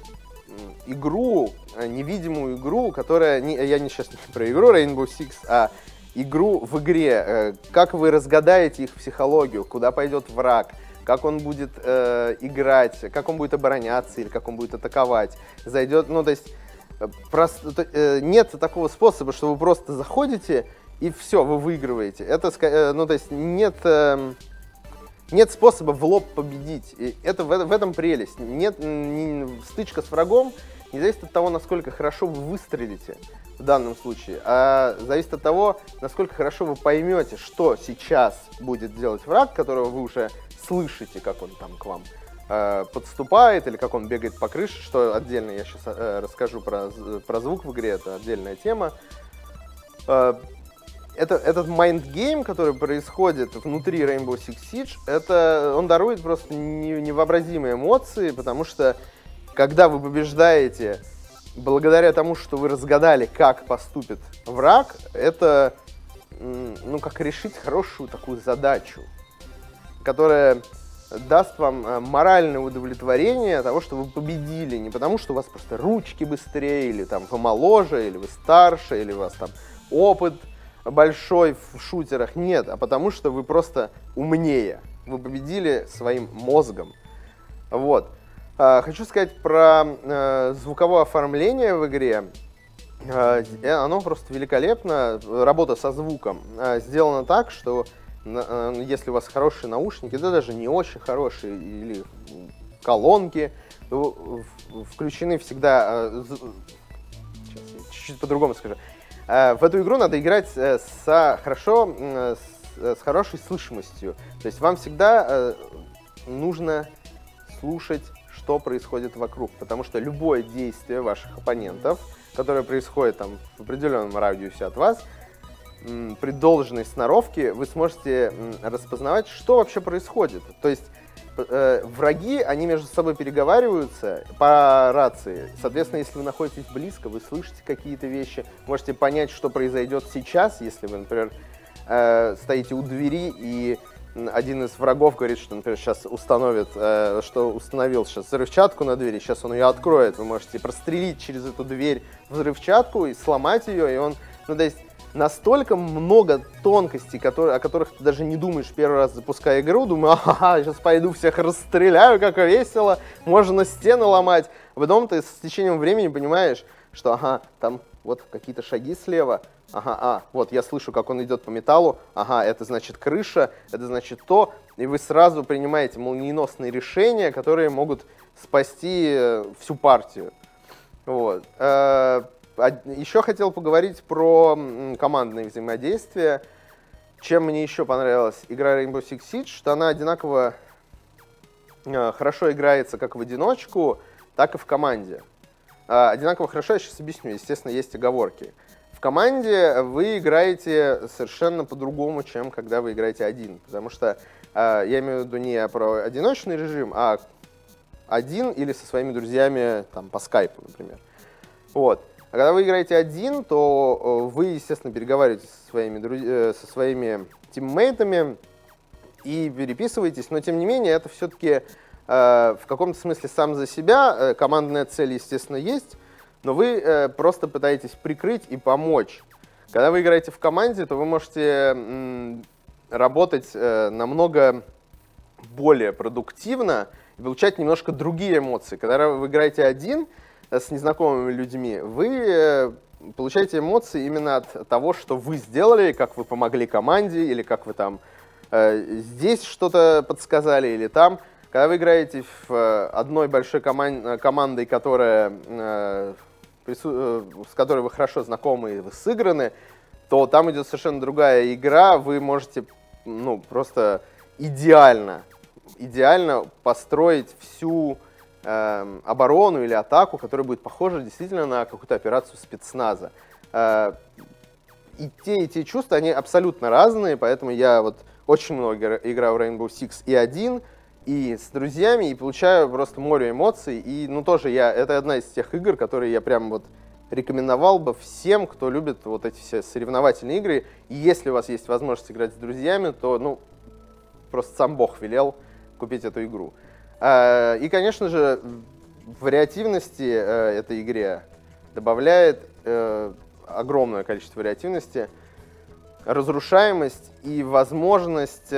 игру, невидимую игру, которая... Не, я не сейчас не про игру Rainbow Six, а игру в игре. Э, как вы разгадаете их психологию, куда пойдет враг, как он будет э, играть, как он будет обороняться или как он будет атаковать. Зайдет, ну, то есть просто, э, нет такого способа, что вы просто заходите и все, вы выигрываете. Это, э, ну, то есть нет... Э, Нет способа в лоб победить. И это, в, в этом прелесть. Нет, не, стычка с врагом не зависит от того, насколько хорошо вы выстрелите в данном случае, а зависит от того, насколько хорошо вы поймете, что сейчас будет делать враг, которого вы уже слышите, как он там к вам э, подступает или как он бегает по крыше, что отдельно я сейчас э, расскажу про, про звук в игре, это отдельная тема. Э, Это, этот майндгейм, который происходит внутри Rainbow Six Siege, это, он дарует просто невообразимые эмоции, потому что когда вы побеждаете благодаря тому, что вы разгадали, как поступит враг, это, ну, как решить хорошую такую задачу, которая даст вам моральное удовлетворение того, что вы победили, не потому что у вас просто ручки быстрее, или там вы моложе, или вы старше, или у вас там опыт большой в шутерах, нет, а потому что вы просто умнее. Вы победили своим мозгом. Вот. Хочу сказать про звуковое оформление в игре. Оно просто великолепно. Работа со звуком сделана так, что если у вас хорошие наушники, да даже не очень хорошие, или колонки, включены всегда... Сейчас я чуть-чуть по-другому скажу. В эту игру надо играть с, хорошо, с, с хорошей слышимостью. То есть вам всегда нужно слушать, что происходит вокруг. Потому что любое действие ваших оппонентов, которое происходит там, в определенном радиусе от вас, при должной сноровке вы сможете распознавать, что вообще происходит. То есть э, враги, они между собой переговариваются по рации. Соответственно, если вы находитесь близко, вы слышите какие-то вещи, можете понять, что произойдет сейчас, если вы, например, э, стоите у двери и один из врагов говорит, что, например, сейчас установит, э, что установил сейчас взрывчатку на двери, сейчас он ее откроет, вы можете прострелить через эту дверь взрывчатку и сломать ее, и он, ну, то есть настолько много тонкостей, которые, о которых ты даже не думаешь первый раз, запуская игру, думаю, ага, сейчас пойду всех расстреляю, как весело, можно стены ломать. А потом ты с течением времени понимаешь, что ага, там вот какие-то шаги слева, ага, а, вот я слышу, как он идет по металлу, ага, это значит крыша, это значит то, и вы сразу принимаете молниеносные решения, которые могут спасти всю партию. Вот. Еще хотел поговорить про командное взаимодействие. Чем мне еще понравилась игра Rainbow Six Siege, что она одинаково хорошо играется как в одиночку, так и в команде. Одинаково хорошо, я сейчас объясню, естественно, есть оговорки. В команде вы играете совершенно по-другому, чем когда вы играете один. Потому что я имею в виду не про одиночный режим, а один или со своими друзьями там, по скайпу, например. Вот. А когда вы играете один, то вы, естественно, переговариваете со своими, друз... со своими тиммейтами и переписываетесь, но тем не менее это все-таки э, в каком-то смысле сам за себя. Командная цель, естественно, есть, но вы э, просто пытаетесь прикрыть и помочь. Когда вы играете в команде, то вы можете м, работать э, намного более продуктивно и получать немножко другие эмоции. Когда вы играете один с незнакомыми людьми, вы получаете эмоции именно от того, что вы сделали, как вы помогли команде, или как вы там э, здесь что-то подсказали, или там. Когда вы играете в одной большой коман- командой, которая, э, прису- э, с которой вы хорошо знакомы и вы сыграны, то там идет совершенно другая игра. Вы можете ну, просто идеально, идеально построить всю э, оборону или атаку, которая будет похожа действительно на какую-то операцию спецназа. Э, и те, и те чувства, они абсолютно разные, поэтому я вот очень много играю в Rainbow Six и один, и с друзьями, и получаю просто море эмоций. И, ну, тоже я, это одна из тех игр, которые я прям вот рекомендовал бы всем, кто любит вот эти все соревновательные игры. И если у вас есть возможность играть с друзьями, то, ну, просто сам Бог велел купить эту игру. И, конечно же, вариативности этой игре добавляет огромное количество вариативности, разрушаемость и возможность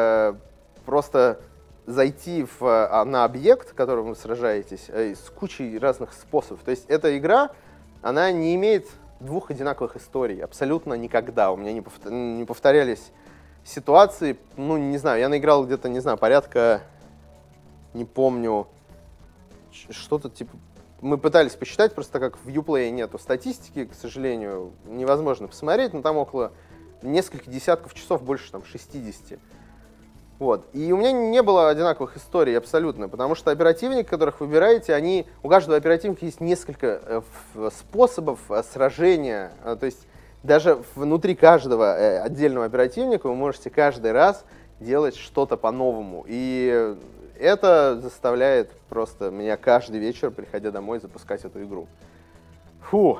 просто зайти в, на объект, в котором вы сражаетесь, с кучей разных способов. То есть эта игра, она не имеет двух одинаковых историй абсолютно никогда. У меня не повторялись ситуации, ну, не знаю, я наиграл где-то, не знаю, порядка, не помню, что-то типа... Мы пытались посчитать, просто так как в Uplay нету статистики, к сожалению, невозможно посмотреть, но там около нескольких десятков часов, больше там шестидесяти. Вот. И у меня не было одинаковых историй абсолютно, потому что оперативники, которых выбираете, они, у каждого оперативника есть несколько способов сражения. То есть даже внутри каждого отдельного оперативника вы можете каждый раз делать что-то по-новому. И это заставляет просто меня каждый вечер, приходя домой, запускать эту игру. Фу.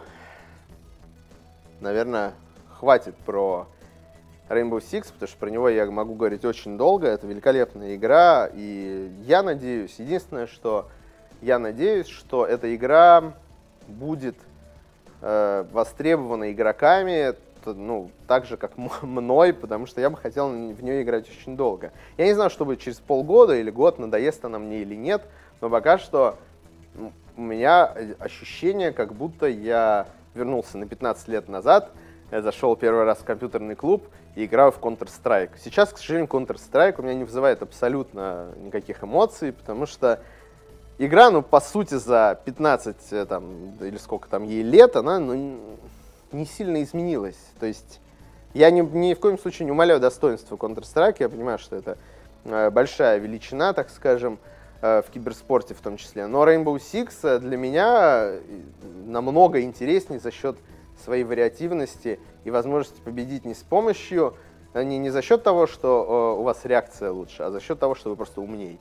Наверное, хватит про Rainbow Six, потому что про него я могу говорить очень долго. Это великолепная игра, и я надеюсь, единственное, что я надеюсь, что эта игра будет э, востребована игроками, то, ну, так же, как мной, потому что я бы хотел в нее играть очень долго. Я не знаю, что будет через полгода или год, надоест она мне или нет, но пока что у меня ощущение, как будто я вернулся на пятнадцать лет назад, я зашел первый раз в компьютерный клуб и играю в Counter-Strike. Сейчас, к сожалению, Counter-Strike у меня не вызывает абсолютно никаких эмоций, потому что игра, ну, по сути, за пятнадцать там, или сколько там ей лет, она, ну, не сильно изменилась. То есть я ни, ни в коем случае не умаляю достоинства Counter-Strike, я понимаю, что это э, большая величина, так скажем, э, в киберспорте в том числе. Но Rainbow Six для меня намного интереснее за счет своей вариативности и возможности победить не с помощью, не, не за счет того, что э, у вас реакция лучше, а за счет того, что вы просто умнее.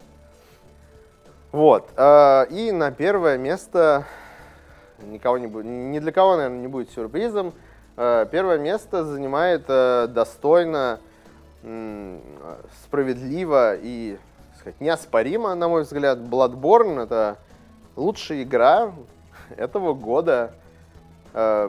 Вот. Э, и на первое место, никого не будет, ни для кого, наверное, не будет сюрпризом, э, первое место занимает э, достойно, э, справедливо и, так сказать, неоспоримо, на мой взгляд, Bloodborne. Это лучшая игра этого года. Э,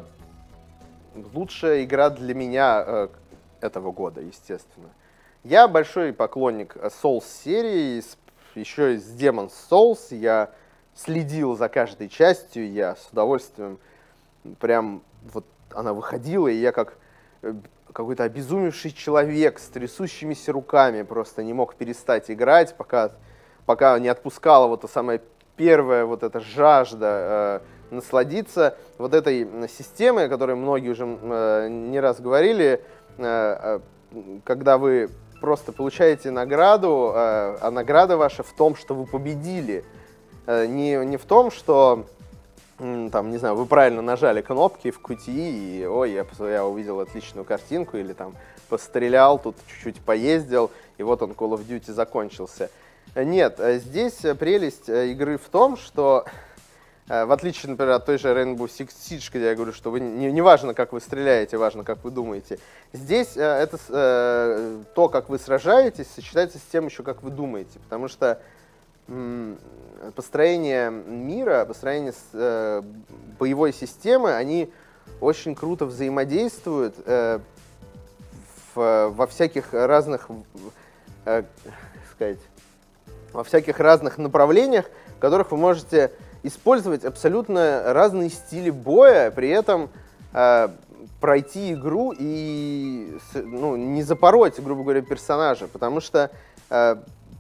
Лучшая игра для меня э, этого года, естественно. Я большой поклонник Souls-серии, еще и с Demon's Souls. Я следил за каждой частью, я с удовольствием прям... Вот она выходила, и я как какой-то обезумевший человек с трясущимися руками просто не мог перестать играть, пока, пока не отпускала вот та самая первая вот эта жажда... Э, насладиться вот этой системой, о которой многие уже э, не раз говорили, э, когда вы просто получаете награду, э, а награда ваша в том, что вы победили. Э, не, не в том, что э, там, не знаю, вы правильно нажали кнопки в Q T E, и ой, я, я увидел отличную картинку, или там пострелял, тут чуть-чуть поездил, и вот он Call of Duty закончился. Нет, здесь прелесть игры в том, что В отличие, например, от той же Rainbow Six Siege, где я говорю, что вы, не, не важно, как вы стреляете, важно, как вы думаете. Здесь э, это э, то, как вы сражаетесь, сочетается с тем еще, как вы думаете. Потому что м, построение мира, построение э, боевой системы, они очень круто взаимодействуют э, в, во всяких разных, э, как сказать, во всяких разных направлениях, в которых вы можете использовать абсолютно разные стили боя, при этом э, пройти игру и ну, не запороть, грубо говоря, персонажа, потому что э,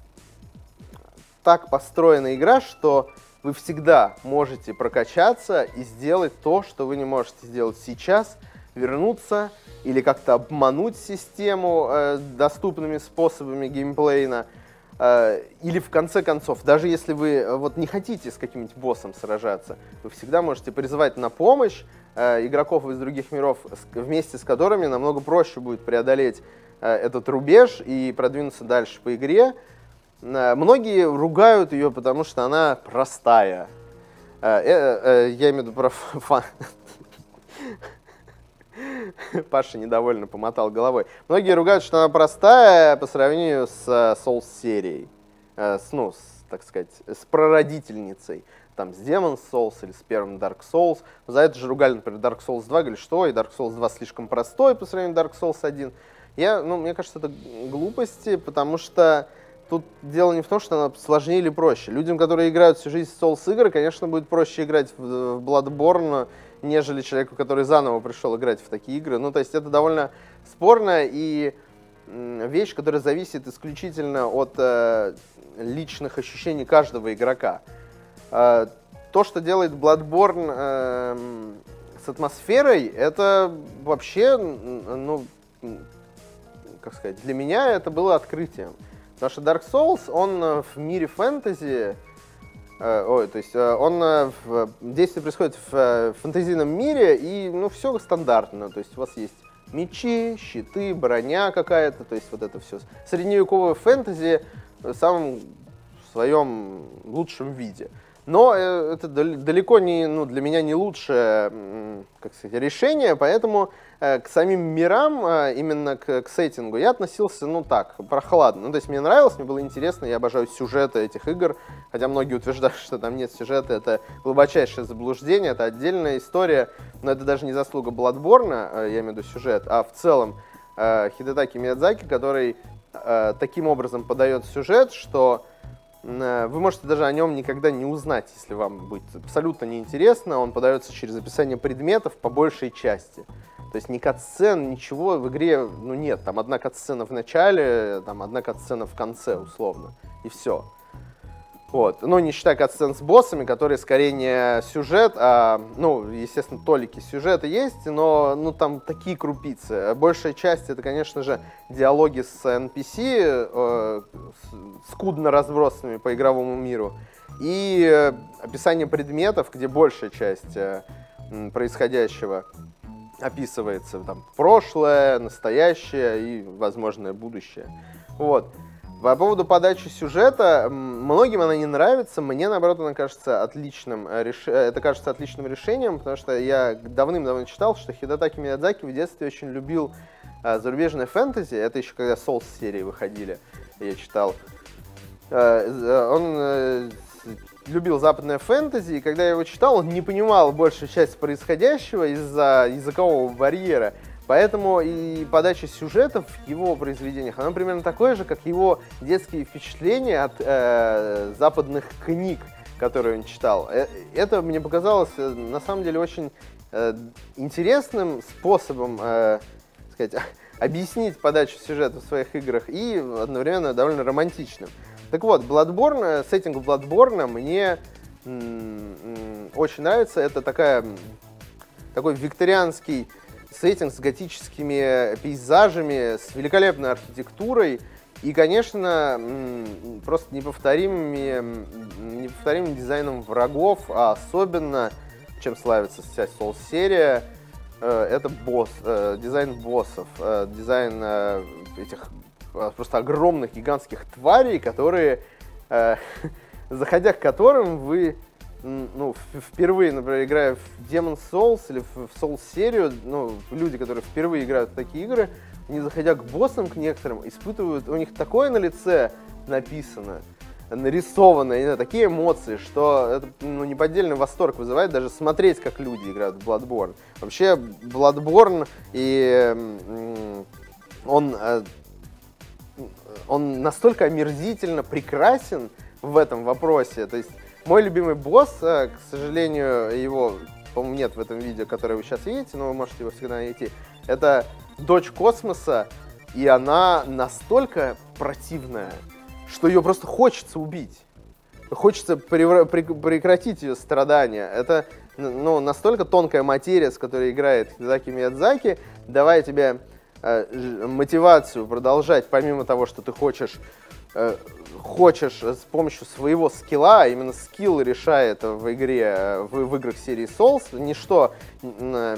так построена игра, что вы всегда можете прокачаться и сделать то, что вы не можете сделать сейчас, вернуться или как-то обмануть систему э, доступными способами геймплейна. Или в конце концов, даже если вы вот не хотите с каким-нибудь боссом сражаться, вы всегда можете призывать на помощь э, игроков из других миров, с, вместе с которыми намного проще будет преодолеть э, этот рубеж и продвинуться дальше по игре. Э, многие ругают ее, потому что она простая. Э, э, э, я имею в виду про фан. Паша недовольно помотал головой. Многие ругают, что она простая по сравнению с Souls-серией. Э, с, ну, с, так сказать, с прародительницей. Там, с Demon's Souls или с первым Dark Souls. За это же ругали, например, Dark Souls два. Говорили, что и Dark Souls два слишком простой по сравнению с Dark Souls один. Я, ну, мне кажется, это глупости, потому что тут дело не в том, что она сложнее или проще. Людям, которые играют всю жизнь в Souls-игры, конечно, будет проще играть в, в Bloodborne, нежели человеку, который заново пришел играть в такие игры. Ну, то есть это довольно спорная и вещь, которая зависит исключительно от э, личных ощущений каждого игрока. Э, то, что делает Bloodborne э, с атмосферой, это вообще, ну, как сказать, для меня это было открытием. Потому что Dark Souls, он в мире фэнтези, Ой, то есть он в, действие происходит в фэнтезийном мире, и ну все стандартно. То есть у вас есть мечи, щиты, броня какая-то, то есть вот это все. Средневековое фэнтези в самом своем лучшем виде. Но это далеко не, ну, для меня не лучшее, как сказать, решение, поэтому к самим мирам, именно к, к сеттингу, я относился, ну так, прохладно. Ну, то есть мне нравилось, мне было интересно, я обожаю сюжеты этих игр, хотя многие утверждают, что там нет сюжета, это глубочайшее заблуждение, это отдельная история, но это даже не заслуга Bloodborne, я имею в виду сюжет, а в целом Хидетаки Миядзаки, который таким образом подает сюжет, что вы можете даже о нем никогда не узнать, если вам будет абсолютно неинтересно. Он подается через описание предметов по большей части. То есть ни катсцен, ничего в игре ну, нет. Там одна катсцена в начале, там одна катсцена в конце, условно. И все. Вот. Ну, не считая катсцен с боссами, которые скорее не сюжет, а, ну, естественно, толики сюжета есть, но ну, там такие крупицы. Большая часть — это, конечно же, диалоги с эн пи си, э, скудно разбросанными по игровому миру, и э, описание предметов, где большая часть э, происходящего описывается. Там прошлое, настоящее и возможное будущее. Вот. По поводу подачи сюжета, многим она не нравится, мне, наоборот, она кажется отличным, это кажется отличным решением, потому что я давным-давно читал, что Хидетаки Миядзаки в детстве очень любил зарубежное фэнтези, это еще когда Souls-серии выходили, я читал. Он любил западное фэнтези, и когда я его читал, он не понимал большую часть происходящего из-за языкового барьера. Поэтому и подача сюжетов в его произведениях, она примерно такое же, как его детские впечатления от э, западных книг, которые он читал. Это мне показалось, на самом деле, очень э, интересным способом э, сказать, объяснить подачу сюжета в своих играх и одновременно довольно романтичным. Так вот, Bloodborne, сеттинг Bloodborne мне м-м, очень нравится. Это такая, такой викторианский сеттинг с готическими пейзажами, с великолепной архитектурой и, конечно, просто неповторимыми, неповторимым дизайном врагов, а особенно, чем славится вся Souls-серия, это босс, дизайн боссов, дизайн этих просто огромных гигантских тварей, которые, заходя к которым, вы ну, впервые, например, играя в Demon's Souls или в Souls-серию, ну, люди, которые впервые играют в такие игры, не заходя к боссам, к некоторым, испытывают, у них такое на лице написано, нарисовано, не знаю, такие эмоции, что это, ну, неподдельный восторг вызывает даже смотреть, как люди играют в Bloodborne. Вообще, Bloodborne, и он, он настолько омерзительно прекрасен в этом вопросе. То есть мой любимый босс, к сожалению, его, по-моему, нет в этом видео, которое вы сейчас видите, но вы можете его всегда найти, это дочь космоса, и она настолько противная, что ее просто хочется убить. Хочется прекратить ее страдания. Это, ну, настолько тонкая материя, с которой играет Хидетаки Миядзаки. Давай тебе э, мотивацию продолжать, помимо того, что ты хочешь, э, хочешь с помощью своего скилла, а именно скилл решает в игре, в, в играх серии Souls, ничто э,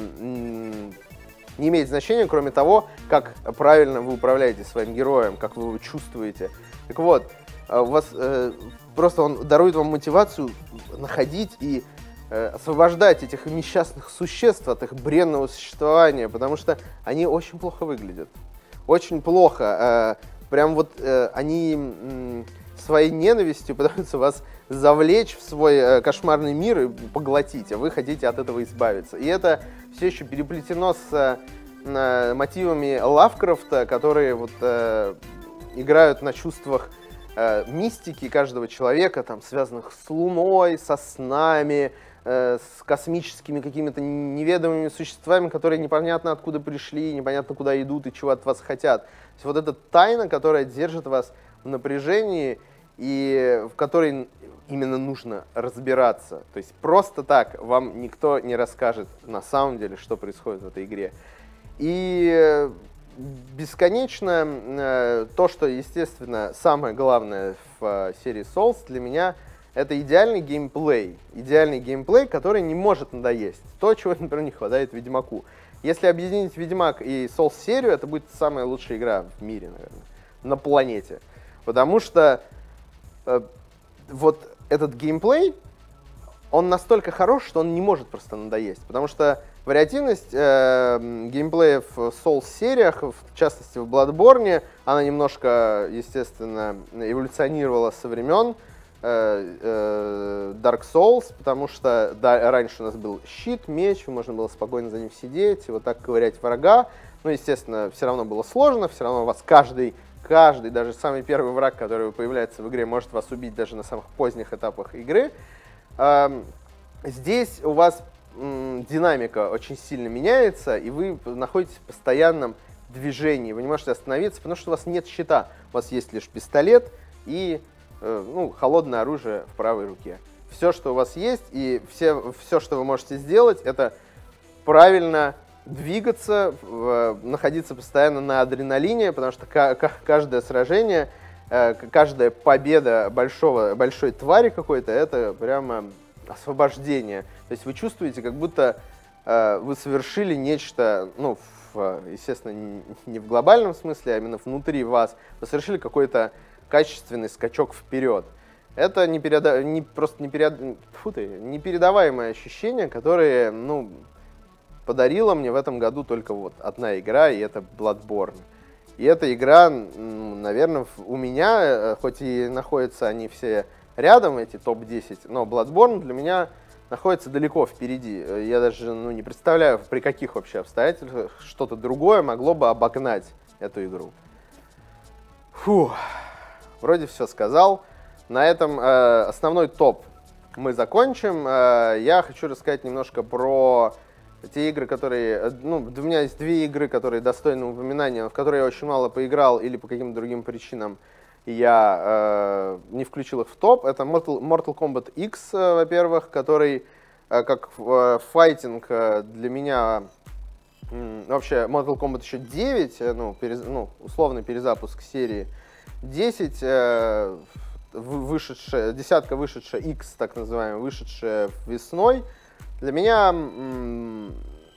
не имеет значения, кроме того, как правильно вы управляете своим героем, как вы его чувствуете. Так вот, у вас э, просто он дарует вам мотивацию находить и э, освобождать этих несчастных существ от их бренного существования, потому что они очень плохо выглядят. Очень плохо. Э, прям вот э, они э, своей ненавистью пытаются вас завлечь в свой э, кошмарный мир и поглотить, а вы хотите от этого избавиться. И это все еще переплетено с э, мотивами Лавкрафта, которые вот, э, играют на чувствах э, мистики каждого человека, там, связанных с Луной, со снами, э, с космическими какими-то неведомыми существами, которые непонятно откуда пришли, непонятно куда идут и чего от вас хотят. То есть вот эта тайна, которая держит вас в напряжении и в которой именно нужно разбираться. То есть просто так вам никто не расскажет на самом деле, что происходит в этой игре. И бесконечно э, то, что, естественно, самое главное в э, серии Souls для меня, это идеальный геймплей. Идеальный геймплей, который не может надоесть. То, чего, например, не хватает Ведьмаку. Если объединить Ведьмак и Souls-серию, это будет самая лучшая игра в мире, наверное, на планете. Потому что э, вот этот геймплей, он настолько хорош, что он не может просто надоесть. Потому что вариативность э, геймплея в Souls-сериях, в частности в Bloodborne, она немножко, естественно, эволюционировала со времен э, э, Dark Souls, потому что да, раньше у нас был щит, меч, можно было спокойно за ним сидеть и вот так ковырять врага. Ну, естественно, все равно было сложно, все равно у вас каждый, каждый, даже самый первый враг, который появляется в игре, может вас убить даже на самых поздних этапах игры. Э, здесь у вас динамика очень сильно меняется, и вы находитесь в постоянном движении. Вы не можете остановиться, потому что у вас нет щита. У вас есть лишь пистолет и э, ну, холодное оружие в правой руке. Все, что у вас есть, и все, все, что вы можете сделать, это правильно двигаться, э, находиться постоянно на адреналине, потому что каждое сражение, э, каждая победа большого, большой твари какой-то, это прямо освобождение. То есть вы чувствуете, как будто э, вы совершили нечто, ну, в, естественно, не, не в глобальном смысле, а именно внутри вас. Вы совершили какой-то качественный скачок вперед. Это не переда... не, просто не переда... Фу ты, непередаваемое ощущение, которое, ну, подарила мне в этом году только вот одна игра, и это Bloodborne. И эта игра, наверное, у меня, хоть и находятся они все рядом, эти топ десять, но Bloodborne для меня находится далеко впереди. Я даже ну, не представляю, при каких вообще обстоятельствах что-то другое могло бы обогнать эту игру. Фу, вроде все сказал. На этом э, основной топ мы закончим. Э, я хочу рассказать немножко про те игры, которые... Ну, у меня есть две игры, которые достойны упоминания, в которые я очень мало поиграл или по каким-то другим причинам я э, не включил их в топ. Это Mortal, Mortal Kombat X, э, во-первых, который э, как э, файтинг э, для меня... Э, вообще, Mortal Kombat еще девять, э, ну, перез, ну, условный перезапуск серии. десять, э, вышедшая, десятка вышедшая, X, так называемая, вышедшая весной, для меня м,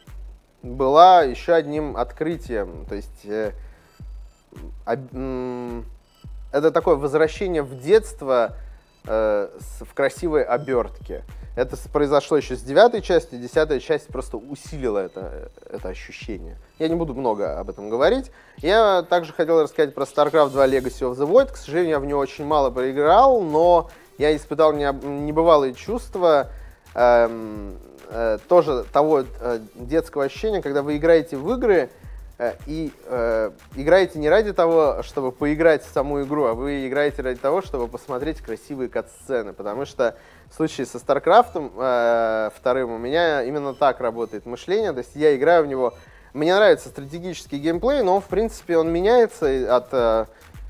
была еще одним открытием. То есть... Э, об, м, это такое возвращение в детство э, с, в красивой обертке. Это произошло еще с девятой частью, десятая часть просто усилила это, это ощущение. Я не буду много об этом говорить. Я также хотел рассказать про StarCraft два Legacy of the Void. К сожалению, я в него очень мало проиграл, но я испытал небывалые чувства, эм, э, тоже того э, детского ощущения, когда вы играете в игры, э, и э, играете не ради того, чтобы поиграть в саму игру, а вы играете ради того, чтобы посмотреть красивые кат-сцены, потому что в случае со StarCraft э, вторым у меня именно так работает мышление, то есть я играю в него, мне нравится стратегический геймплей, но в принципе он меняется от, э,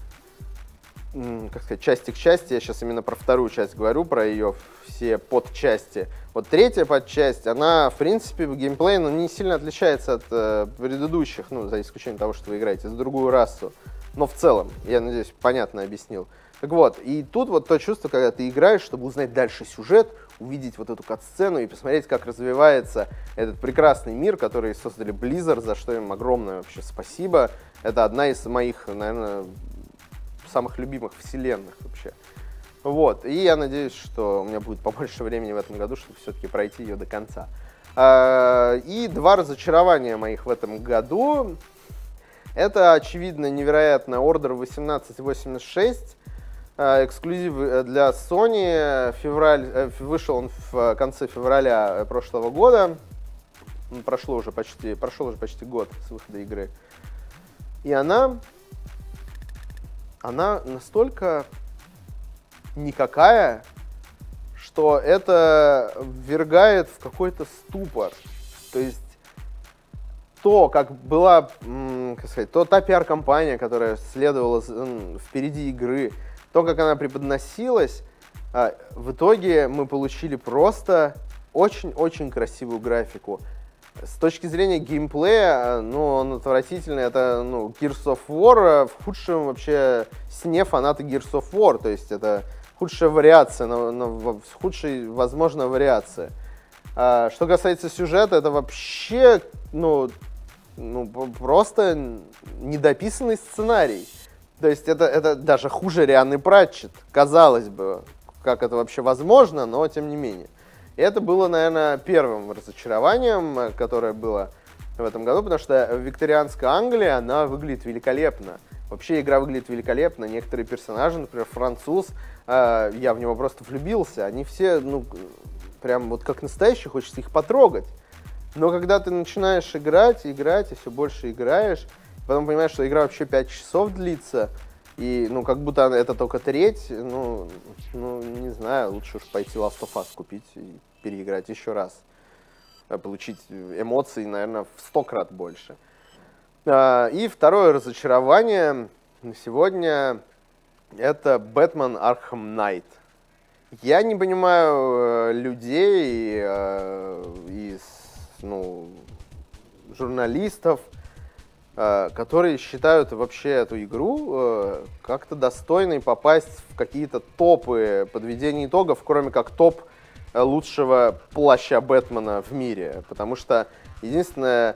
как сказать, части к части, я сейчас именно про вторую часть говорю, про ее все подчасти. Вот третья подчасть, она в принципе в геймплее ну, не сильно отличается от э, предыдущих, ну за исключением того, что вы играете за другую расу, но в целом, я надеюсь, понятно объяснил. Так вот, и тут вот то чувство, когда ты играешь, чтобы узнать дальше сюжет, увидеть вот эту кат-сцену и посмотреть, как развивается этот прекрасный мир, который создали Blizzard, за что им огромное вообще спасибо. Это одна из моих, наверное, самых любимых вселенных вообще. Вот, и я надеюсь, что у меня будет побольше времени в этом году, чтобы все-таки пройти ее до конца. И два разочарования моих в этом году. Это, очевидно, невероятно Order восемнадцать восемьдесят шесть. Эксклюзив для Sony, февраль, вышел он в конце февраля прошлого года, прошло уже почти, прошел уже почти год с выхода игры, и она, она настолько никакая, что это ввергает в какой-то ступор, то есть то, как была, как сказать, то та пиар-компания, которая следовала впереди игры, то, как она преподносилась, в итоге мы получили просто очень-очень красивую графику. С точки зрения геймплея, ну, он отвратительный. Это, ну, Gears of War в худшем вообще сне фаната Gears of War. То есть это худшая вариация, на, на, худшая возможная вариация. А, что касается сюжета, это вообще, ну, ну, просто недописанный сценарий. То есть это, это даже хуже Рианны Пратчетт, казалось бы, как это вообще возможно, но тем не менее. И это было, наверное, первым разочарованием, которое было в этом году, потому что викторианская Англия, она выглядит великолепно. Вообще игра выглядит великолепно. Некоторые персонажи, например, француз, э, я в него просто влюбился. Они все, ну, прям вот как настоящие, хочется их потрогать. Но когда ты начинаешь играть, играть, и все больше играешь, потом понимаешь, что игра вообще пять часов длится, и, ну, как будто это только треть, ну, ну, не знаю, лучше уж пойти Last of Us купить и переиграть еще раз. Получить эмоций, наверное, в сто крат больше. И второе разочарование на сегодня — это Бэтмен Arkham Knight. Я не понимаю людей и, ну, журналистов, которые считают вообще эту игру как-то достойной попасть в какие-то топы подведения итогов, кроме как топ лучшего плаща Бэтмена в мире. Потому что единственное,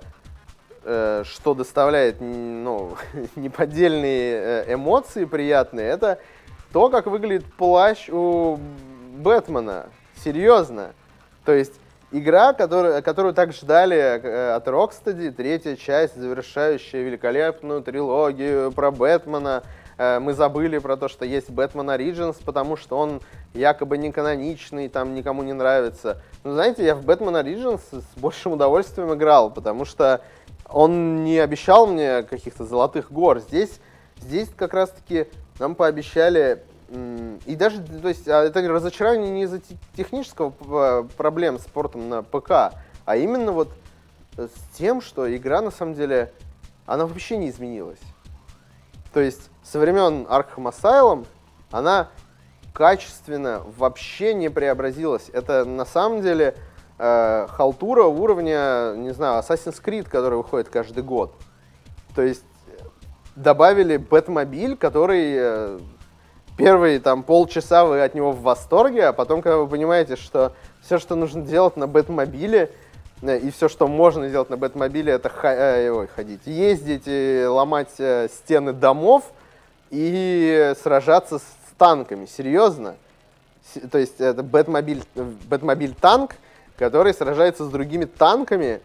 что доставляет, ну, неподдельные эмоции приятные, это то, как выглядит плащ у Бэтмена. Серьезно. То есть игра, которую, которую так ждали от Rocksteady, третья часть, завершающая великолепную трилогию про Бэтмена. Мы забыли про то, что есть Batman Origins, потому что он якобы не каноничный, там никому не нравится. Но знаете, я в Batman Origins с большим удовольствием играл, потому что он не обещал мне каких-то золотых гор. Здесь, здесь как раз-таки нам пообещали... И даже, то есть, это разочарование не из-за технического проблем с портом на ПК, а именно вот с тем, что игра, на самом деле, она вообще не изменилась. То есть, со времен Arkham Asylum она качественно вообще не преобразилась. Это, на самом деле, э, халтура уровня, не знаю, Assassin's Creed, который выходит каждый год. То есть, добавили Бэтмобиль, который... Э, Первые там полчаса вы от него в восторге, а потом, когда вы понимаете, что все, что нужно делать на Бэтмобиле, и все, что можно сделать на Бэтмобиле, это ой, ходить, ездить, и ломать стены домов и сражаться с танками. Серьезно? То есть это Бэтмобиль, Бэтмобиль-танк, который сражается с другими танками.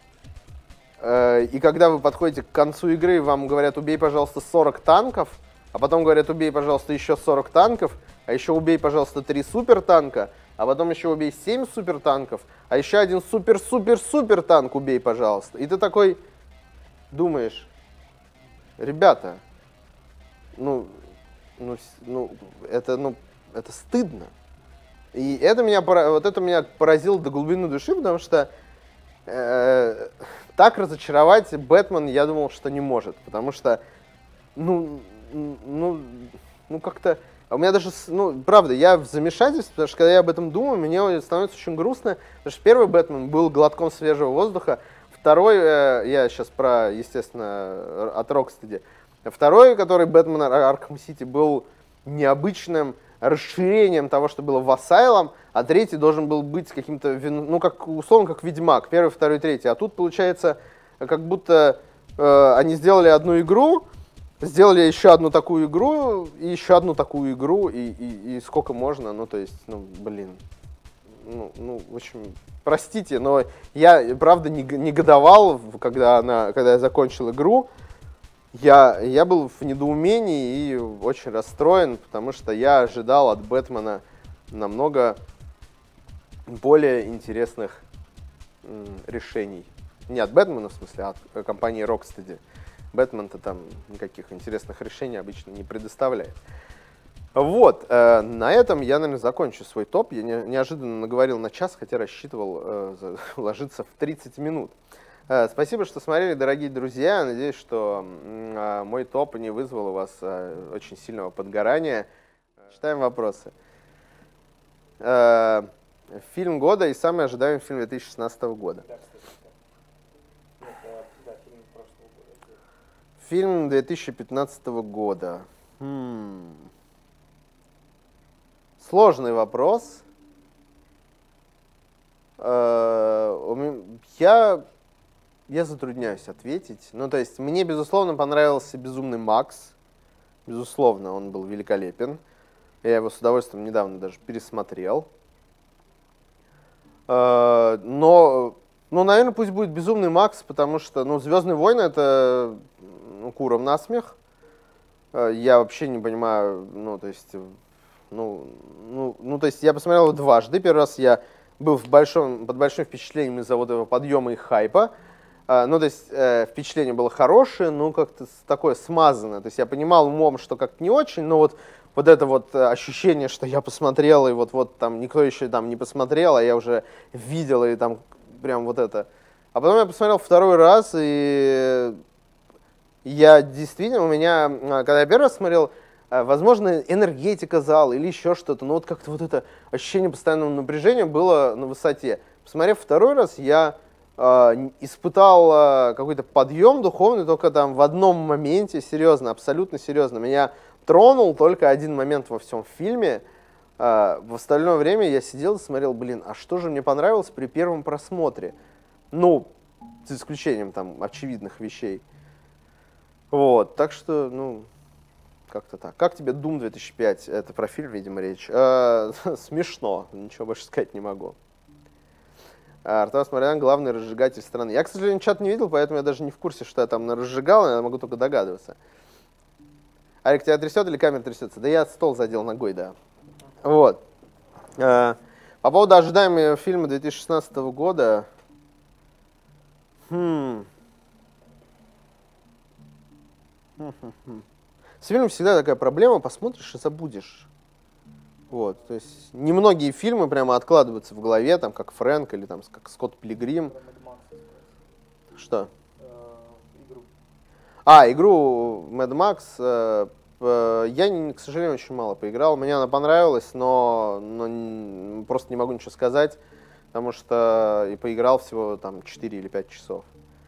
И когда вы подходите к концу игры, вам говорят, убей, пожалуйста, сорок танков, а потом говорят, убей, пожалуйста, еще сорок танков, а еще убей, пожалуйста, три супертанка, а потом еще убей семь супертанков, а еще один супер-супер-супер танк убей, пожалуйста. И ты такой думаешь, ребята, ну, ну, ну, это, ну, это стыдно. И это меня, вот это меня поразило до глубины души, потому что э, так разочаровать Бэтмен, я думал, что не может. Потому что, ну, ну, ну как-то... У меня даже, ну, правда, я в замешательстве, потому что когда я об этом думаю, мне становится очень грустно. Потому что первый Бэтмен был глотком свежего воздуха. Второй, э, я сейчас про, естественно, от Rocksteady. Второй, который Бэтмен Arkham City, был необычным расширением того, что было в Asylum, а третий должен был быть каким-то, ну, как, условно, как Ведьмак, первый, второй, третий. А тут, получается, как будто э, они сделали одну игру, сделали еще одну такую игру, и еще одну такую игру, и, и, и сколько можно, ну, то есть, ну, блин. Ну, ну, в общем, простите, но я, правда, негодовал, когда, она, когда я закончил игру. Я, я был в недоумении и очень расстроен, потому что я ожидал от Бэтмена намного более интересных м, решений. Не от Бэтмена, в смысле, а от компании Rocksteady. Бэтмен-то там никаких интересных решений обычно не предоставляет. Вот, э, на этом я, наверное, закончу свой топ. Я не, неожиданно наговорил на час, хотя рассчитывал э, ложиться в тридцать минут. Э, спасибо, что смотрели, дорогие друзья. Надеюсь, что э, мой топ не вызвал у вас э, очень сильного подгорания. Читаем вопросы. Э, фильм года и самый ожидаемый фильм две тысячи шестнадцатого года. Да, кстати. Это, да, фильм прошлого года. Фильм две тысячи пятнадцатого года. Хм. Сложный вопрос. Я, я затрудняюсь ответить. Ну, то есть, мне, безусловно, понравился «Безумный Макс». Безусловно, он был великолепен. Я его с удовольствием недавно даже пересмотрел. Но, ну, наверное, пусть будет «Безумный Макс», потому что, ну, «Звездные войны» — это, ну, куром насмех. Я вообще не понимаю, ну, то есть... Ну, ну, ну, то есть я посмотрел его дважды. Первый раз я был в большом, под большим впечатлением из-за вот этого подъема и хайпа. А, ну, то есть э, впечатление было хорошее, но как-то такое смазанное. То есть я понимал умом, что как-то не очень, но вот, вот это вот ощущение, что я посмотрел, и вот-вот там никто еще там не посмотрел, а я уже видел, и там прям вот это. А потом я посмотрел второй раз, и я действительно, у меня, когда я первый раз смотрел, возможно, энергетика зала или еще что-то, но вот как-то вот это ощущение постоянного напряжения было на высоте. Посмотрев второй раз, я э, испытал э, какой-то подъем духовный только там в одном моменте, серьезно, абсолютно серьезно. Меня тронул только один момент во всем фильме. Э, в остальное время я сидел и смотрел, блин, а что же мне понравилось при первом просмотре? Ну, за исключением там очевидных вещей. Вот, так что, ну... Как-то так. Как тебе Doom две тысячи пять? Это про фильм, видимо, речь. Э, смешно. Ничего больше сказать не могу. Артавас Марьян — главный разжигатель страны. Я, к сожалению, чат не видел, поэтому я даже не в курсе, что я там разжигал. Я могу только догадываться. Арик, тебя трясет или камера трясется? Да я стол задел ногой, да. Вот. Э, по поводу ожидаемого фильма две тысячи шестнадцатого года. Хм. Хм-хм-хм. С фильмом всегда такая проблема, посмотришь и забудешь. Вот, то есть немногие фильмы прямо откладываются в голове, там, как «Фрэнк» или там, как «Скотт Пилигрим». Что? Игру. А, игру «Мэд Макс». Я, к сожалению, очень мало поиграл. Мне она понравилась, но, но просто не могу ничего сказать, потому что и поиграл всего там четыре или пять часов.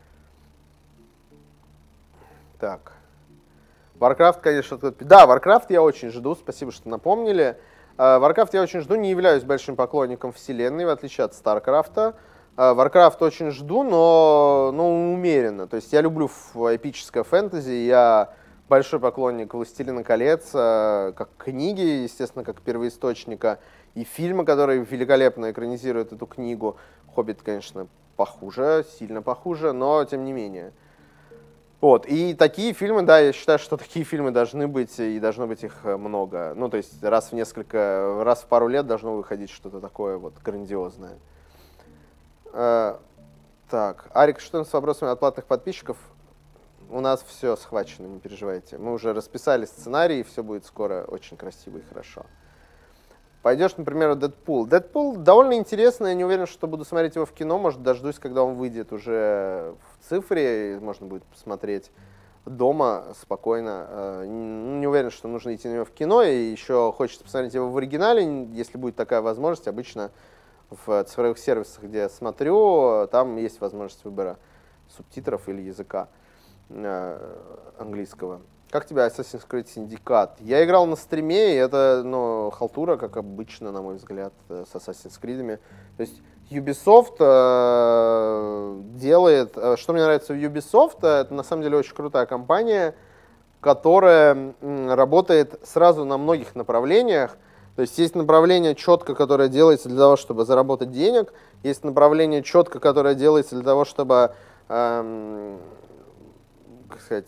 Так. Warcraft, конечно, да, Warcraft я очень жду, спасибо, что напомнили. Warcraft я очень жду, не являюсь большим поклонником вселенной, в отличие от StarCraft. Warcraft очень жду, но, но умеренно. То есть я люблю эпическое фэнтези, я большой поклонник «Властелина колец», как книги, естественно, как первоисточника, и фильма, который великолепно экранизирует эту книгу. «Хоббит», конечно, похуже, сильно похуже, но тем не менее. Вот, и такие фильмы, да, я считаю, что такие фильмы должны быть, и должно быть их много. Ну, то есть раз в несколько, раз в пару лет должно выходить что-то такое вот грандиозное. Так, Арик, что там с вопросами от платных подписчиков? У нас все схвачено, не переживайте. Мы уже расписали сценарий, и все будет скоро очень красиво и хорошо. Пойдешь, например, в Дэдпул. Дэдпул довольно интересный, я не уверен, что буду смотреть его в кино. Может, дождусь, когда он выйдет уже в цифре, и можно будет посмотреть дома спокойно. Не уверен, что нужно идти на него в кино, и еще хочется посмотреть его в оригинале, если будет такая возможность. Обычно в цифровых сервисах, где я смотрю, там есть возможность выбора субтитров или языка английского. Как тебе Assassin's Creed Syndicate? Я играл на стриме, и это, ну, халтура, как обычно, на мой взгляд, с Assassin's Creed. То есть Ubisoft э, делает... Что мне нравится в Ubisoft, это на самом деле очень крутая компания, которая работает сразу на многих направлениях. То есть есть направление четко, которое делается для того, чтобы заработать денег, есть направление четко, которое делается для того, чтобы, эм, как сказать,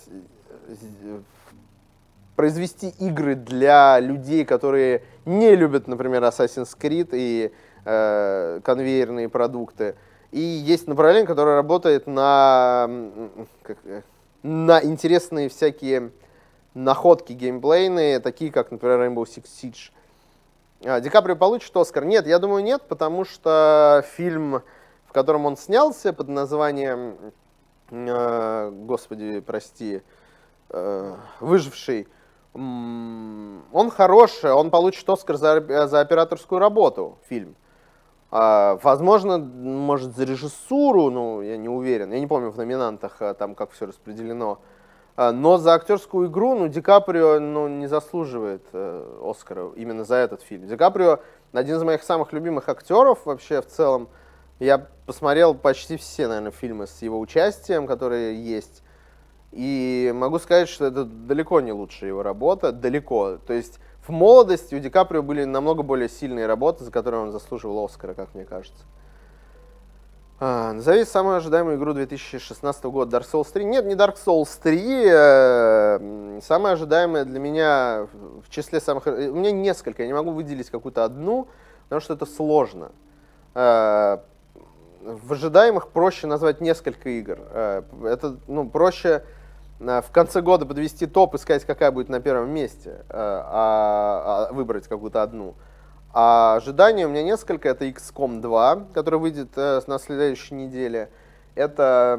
произвести игры для людей, которые не любят, например, Assassin's Creed и э, конвейерные продукты. И есть направление, которое работает на, как, на интересные всякие находки геймплейные, такие как, например, Rainbow Six Siege. А, Ди Каприо получит Оскар? Нет, я думаю, нет, потому что фильм, в котором он снялся, под названием, э, господи, прости, э, «Выживший», э, он хороший, он получит Оскар за, за операторскую работу, фильм. Э, возможно, может, за режиссуру, ну, я не уверен, я не помню в номинантах, там, как все распределено. Но за актерскую игру, ну, Ди Каприо, ну, не заслуживает э, Оскара именно за этот фильм. Ди Каприо один из моих самых любимых актеров вообще в целом. Я посмотрел почти все, наверное, фильмы с его участием, которые есть. И могу сказать, что это далеко не лучшая его работа, далеко. То есть в молодости у Ди Каприо были намного более сильные работы, за которые он заслуживал Оскара, как мне кажется. А, назови самую ожидаемую игру две тысячи шестнадцатого года. Dark Souls три? Нет, не Dark Souls три. Э, самая ожидаемая для меня в числе самых... У меня несколько, я не могу выделить какую-то одну, потому что это сложно. Э, в ожидаемых проще назвать несколько игр. Э, это, ну, проще э, в конце года подвести топ и сказать, какая будет на первом месте, э, а, а выбрать какую-то одну. А ожидания у меня несколько. Это икс ком два, который выйдет э, на следующей неделе. Это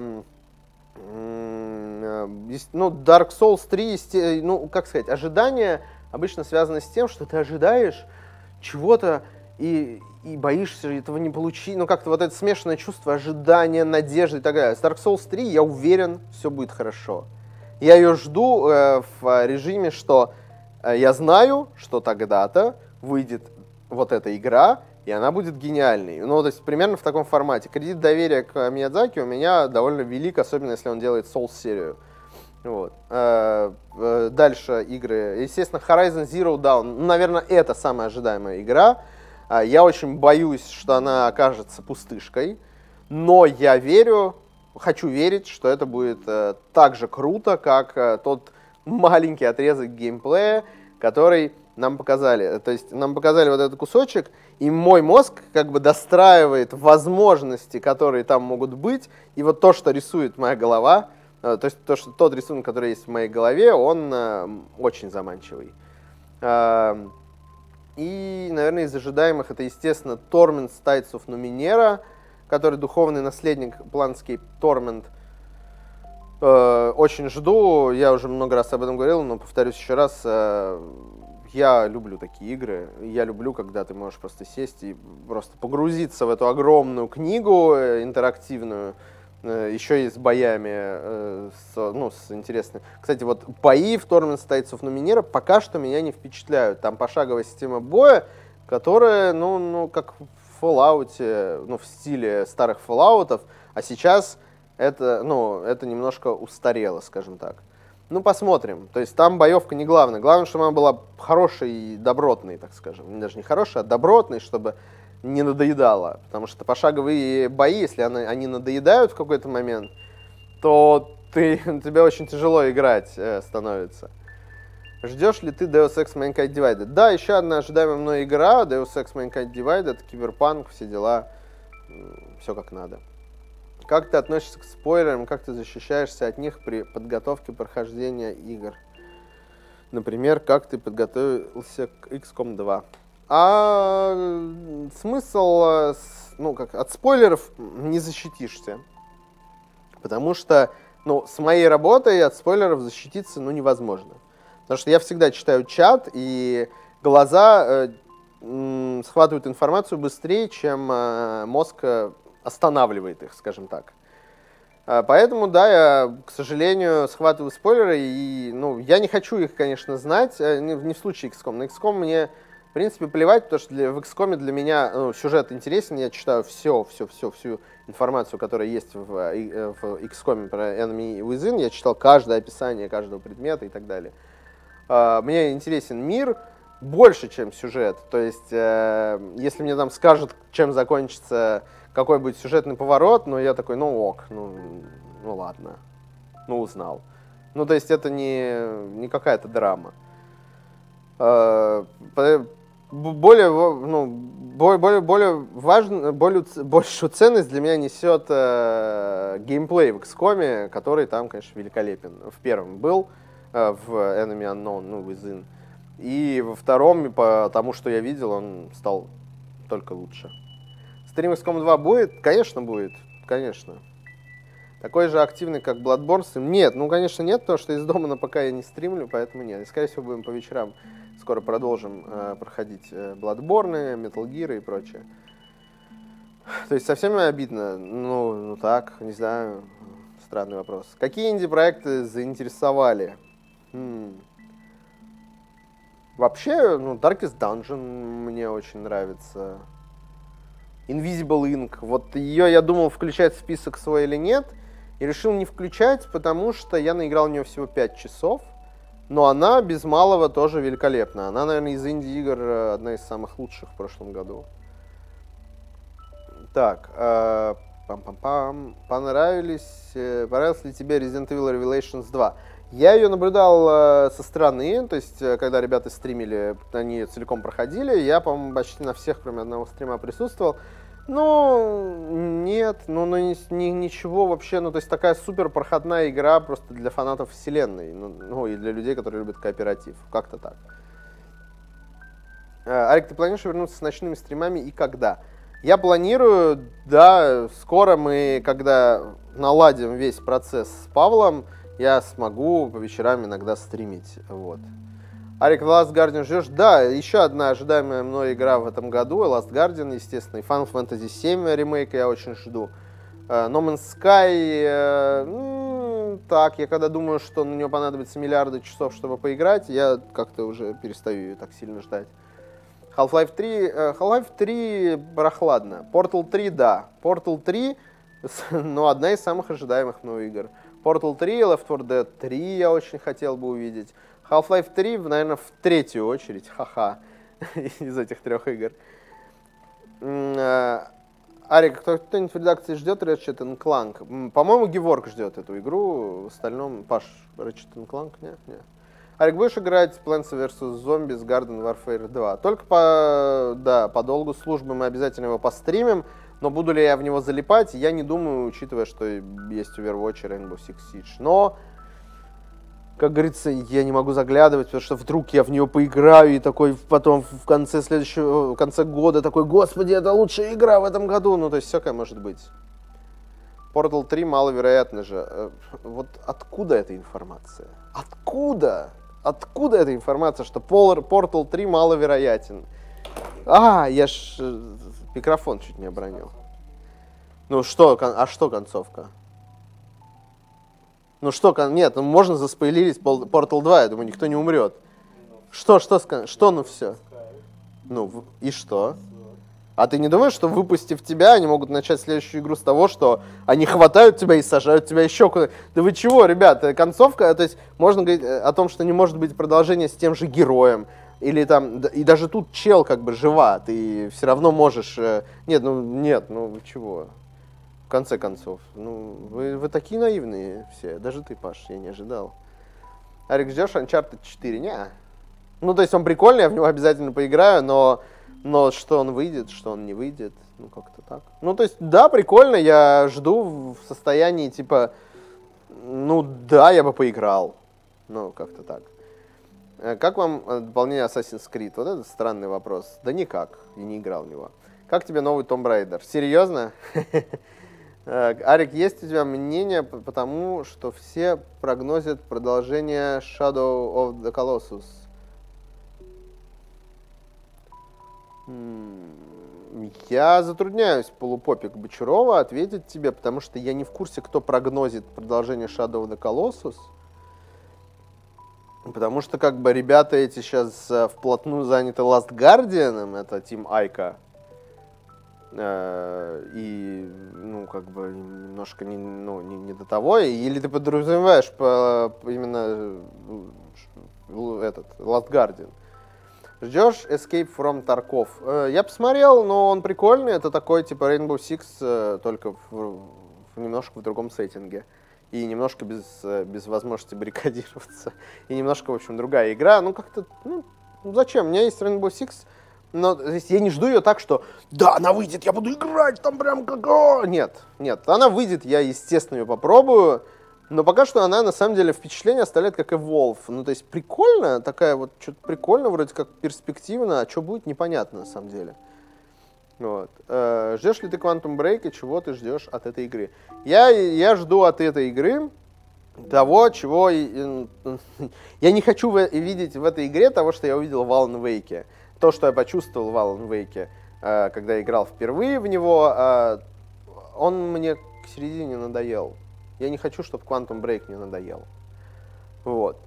э, ну, Dark Souls три. Ну, как сказать, ожидания обычно связаны с тем, что ты ожидаешь чего-то и, и боишься этого не получить. Ну, как-то вот это смешанное чувство ожидания, надежды и так далее. С Dark Souls три я уверен, все будет хорошо. Я ее жду э, в режиме, что э, я знаю, что тогда-то выйдет вот эта игра, и она будет гениальной. Ну, то есть примерно в таком формате. Кредит доверия к Миядзаки у меня довольно велик, особенно если он делает Souls-серию. Вот. Дальше игры. Естественно, Horizon Zero Dawn. Ну, наверное, это самая ожидаемая игра. Я очень боюсь, что она окажется пустышкой, но я верю, хочу верить, что это будет так же круто, как тот маленький отрезок геймплея, который нам показали. То есть нам показали вот этот кусочек, и мой мозг как бы достраивает возможности, которые там могут быть, и вот то, что рисует моя голова, то есть то, что, тот рисунок, который есть в моей голове, он очень заманчивый. И, наверное, из ожидаемых это, естественно, Torment Tides of Numenera, который духовный наследник Planescape Torment. Очень жду, я уже много раз об этом говорил, но повторюсь еще раз. Я люблю такие игры. Я люблю, когда ты можешь просто сесть и просто погрузиться в эту огромную книгу интерактивную, еще и с боями, с, ну, с интересными. Кстати, вот бои в Torment Tides of Numenera пока что меня не впечатляют. Там пошаговая система боя, которая, ну, ну как в Fallout, ну, в стиле старых Fallout'ов, а сейчас это, ну, это немножко устарело, скажем так. Ну, посмотрим. То есть там боевка не главное. Главное, чтобы она была хорошей и добротной, так скажем. Даже не хорошей, а добротной, чтобы не надоедала. Потому что пошаговые бои, если они надоедают в какой-то момент, то ты, тебе очень тяжело играть э, становится. Ждешь ли ты Deus Ex Mankind Divided? Да, еще одна ожидаемая мной игра, Deus Ex Mankind Divided, Киберпанк, все дела, все как надо. Как ты относишься к спойлерам, как ты защищаешься от них при подготовке прохождения игр? Например, как ты подготовился к икс ком два? А смысл, ну, как от спойлеров не защитишься. Потому что, ну, с моей работой от спойлеров защититься, ну, невозможно. Потому что я всегда читаю чат, и глаза э, м, схватывают информацию быстрее, чем э, мозг останавливает их, скажем так. А, поэтому, да, я, к сожалению, схватываю спойлеры, и, ну, я не хочу их, конечно, знать, не, не в случае икс ком. На икс ком мне, в принципе, плевать, потому что для, в икс ком для меня, ну, сюжет интересен, я читаю все, все, все, всю информацию, которая есть в, в икс ком про Enemy Within, я читал каждое описание каждого предмета и так далее. Мне интересен мир больше, чем сюжет. То есть, э, если мне там скажут, чем закончится, какой будет сюжетный поворот, ну, я такой, ну, ок, ну, ну ладно, ну, узнал. Ну, то есть, это не, не какая-то драма. Э, более, ну, более, более важную, более, большую ценность для меня несет э, геймплей в икс ком, который там, конечно, великолепен. В первом был, в Enemy Unknown, ну, Within. И во втором, по тому, что я видел, он стал только лучше. Стрим икс ком два будет? Конечно, будет. Конечно. Такой же активный, как Bloodborne? Нет, ну, конечно, нет, потому что из дома на ПК я не стримлю, поэтому нет. И, скорее всего, будем по вечерам скоро продолжим э, проходить Bloodborne, Metal Gear и прочее. То есть совсем обидно? Ну, ну так, не знаю. Странный вопрос. Какие инди-проекты заинтересовали? М-м. Вообще, ну, Darkest Dungeon мне очень нравится. Invisible Ink. Вот ее я думал включать в список свой или нет. И решил не включать, потому что я наиграл в нее всего пять часов. Но она без малого тоже великолепна. Она, наверное, из инди-игр одна из самых лучших в прошлом году. Так, э, пам-пам-пам. Понравились, э, понравился ли тебе Resident Evil Revelations два? Я ее наблюдал э, со стороны, то есть, э, когда ребята стримили, они ее целиком проходили. Я, по-моему, почти на всех, кроме одного стрима, присутствовал. Ну, нет, ну, ну ни, ни, ничего вообще, ну, то есть такая супер проходная игра просто для фанатов вселенной, ну, ну и для людей, которые любят кооператив, как-то так. Э, Арик, ты планируешь вернуться с ночными стримами и когда? Я планирую, да, скоро мы, когда наладим весь процесс с Павлом, я смогу по вечерам иногда стримить, вот. Арик, Last Guardian ждешь? Да, еще одна ожидаемая мной игра в этом году, Last Guardian, естественно, и Final Fantasy семь ремейк я очень жду. No Man's Sky, ну, так, я когда думаю, что на нее понадобится миллиарды часов, чтобы поиграть, я как-то уже перестаю ее так сильно ждать. Half-Life три, Half-Life три прохладно. Portal три, да. Portal три, ну, одна из самых ожидаемых мной игр. Portal три, Left four Dead три я очень хотел бы увидеть. Half-Life три, наверное, в третью очередь, ха-ха, из этих трех игр. Арик, кто-нибудь в редакции ждет Ratchet энд Clank? По-моему, Геворг ждет эту игру, в остальном, Паш, Ratchet энд Clank? Нет, нет. Арик, будешь играть Plants версус. Zombies Garden Warfare два? Только по, да, по долгу службы мы обязательно его постримим, но буду ли я в него залипать, я не думаю, учитывая, что есть Overwatch и Rainbow Six Siege. Но, как говорится, я не могу заглядывать, потому что вдруг я в нее поиграю и такой потом в конце следующего, в конце года такой, господи, это лучшая игра в этом году. Ну, то есть всякое может быть. Portal три маловероятно же. Вот откуда эта информация? Откуда? Откуда эта информация, что Portal три маловероятен? А, я ж микрофон чуть не обронил. Ну что, а что концовка? Ну что, нет, ну можно заспойлерить Portal два, я думаю, никто не умрет. Что, что, что, ну все? Ну, и что? А ты не думаешь, что, выпустив тебя, они могут начать следующую игру с того, что они хватают тебя и сажают тебя еще куда-то? Да вы чего, ребята, концовка, то есть можно говорить о том, что не может быть продолжение с тем же героем, или там, и даже тут чел как бы жива, ты все равно можешь... Нет, ну, нет, ну, вы чего? В конце концов, ну, вы, вы такие наивные все, даже ты, Паш, я не ожидал. Арик, ждешь Uncharted четыре? Не. Ну, то есть он прикольный, я в него обязательно поиграю, но, но что он выйдет, что он не выйдет, ну, как-то так. Ну, то есть, да, прикольно, я жду в состоянии, типа, ну, да, я бы поиграл. Ну, как-то так. Как вам дополнение Assassin's Creed? Вот это странный вопрос. Да никак, я не играл в него. Как тебе новый Tomb Raider? Серьезно? Арик, есть у тебя мнение, потому что все прогнозят продолжение Shadow of the Colossus? Я затрудняюсь, полупопик Бочарова, ответить тебе, потому что я не в курсе, кто прогнозит продолжение Shadow of the Colossus. Потому что, как бы, ребята эти сейчас вплотную заняты Last Guardian, это Team Айка. И, ну, как бы, немножко не, ну, не, не до того. Или ты подразумеваешь по, именно этот, Last Guardian. Ждешь Escape from Tarkov? Я посмотрел, но он прикольный. Это такой, типа, Rainbow Six, только в, в, немножко в другом сеттинге. И немножко без, без возможности баррикадироваться. И немножко, в общем, другая игра. Ну, как-то, ну, зачем? У меня есть Rainbow Six, но то есть, я не жду ее так, что да, она выйдет, я буду играть там прям как... Нет, нет, она выйдет, я, естественно, ее попробую. Но пока что она, на самом деле, впечатление оставляет как Evolve. Ну, то есть, прикольно, такая вот, что-то прикольно, вроде как перспективно, а что будет, непонятно, на самом деле. Вот. Э, ждешь ли ты Quantum Break и чего ты ждешь от этой игры? Я, я жду от этой игры того, чего... Я не хочу видеть в этой игре того, что я увидел в Alan Wake. То, что я почувствовал в Alan Wake, э, когда играл впервые в него, э, он мне к середине надоел. Я не хочу, чтобы Quantum Break мне надоел. Вот.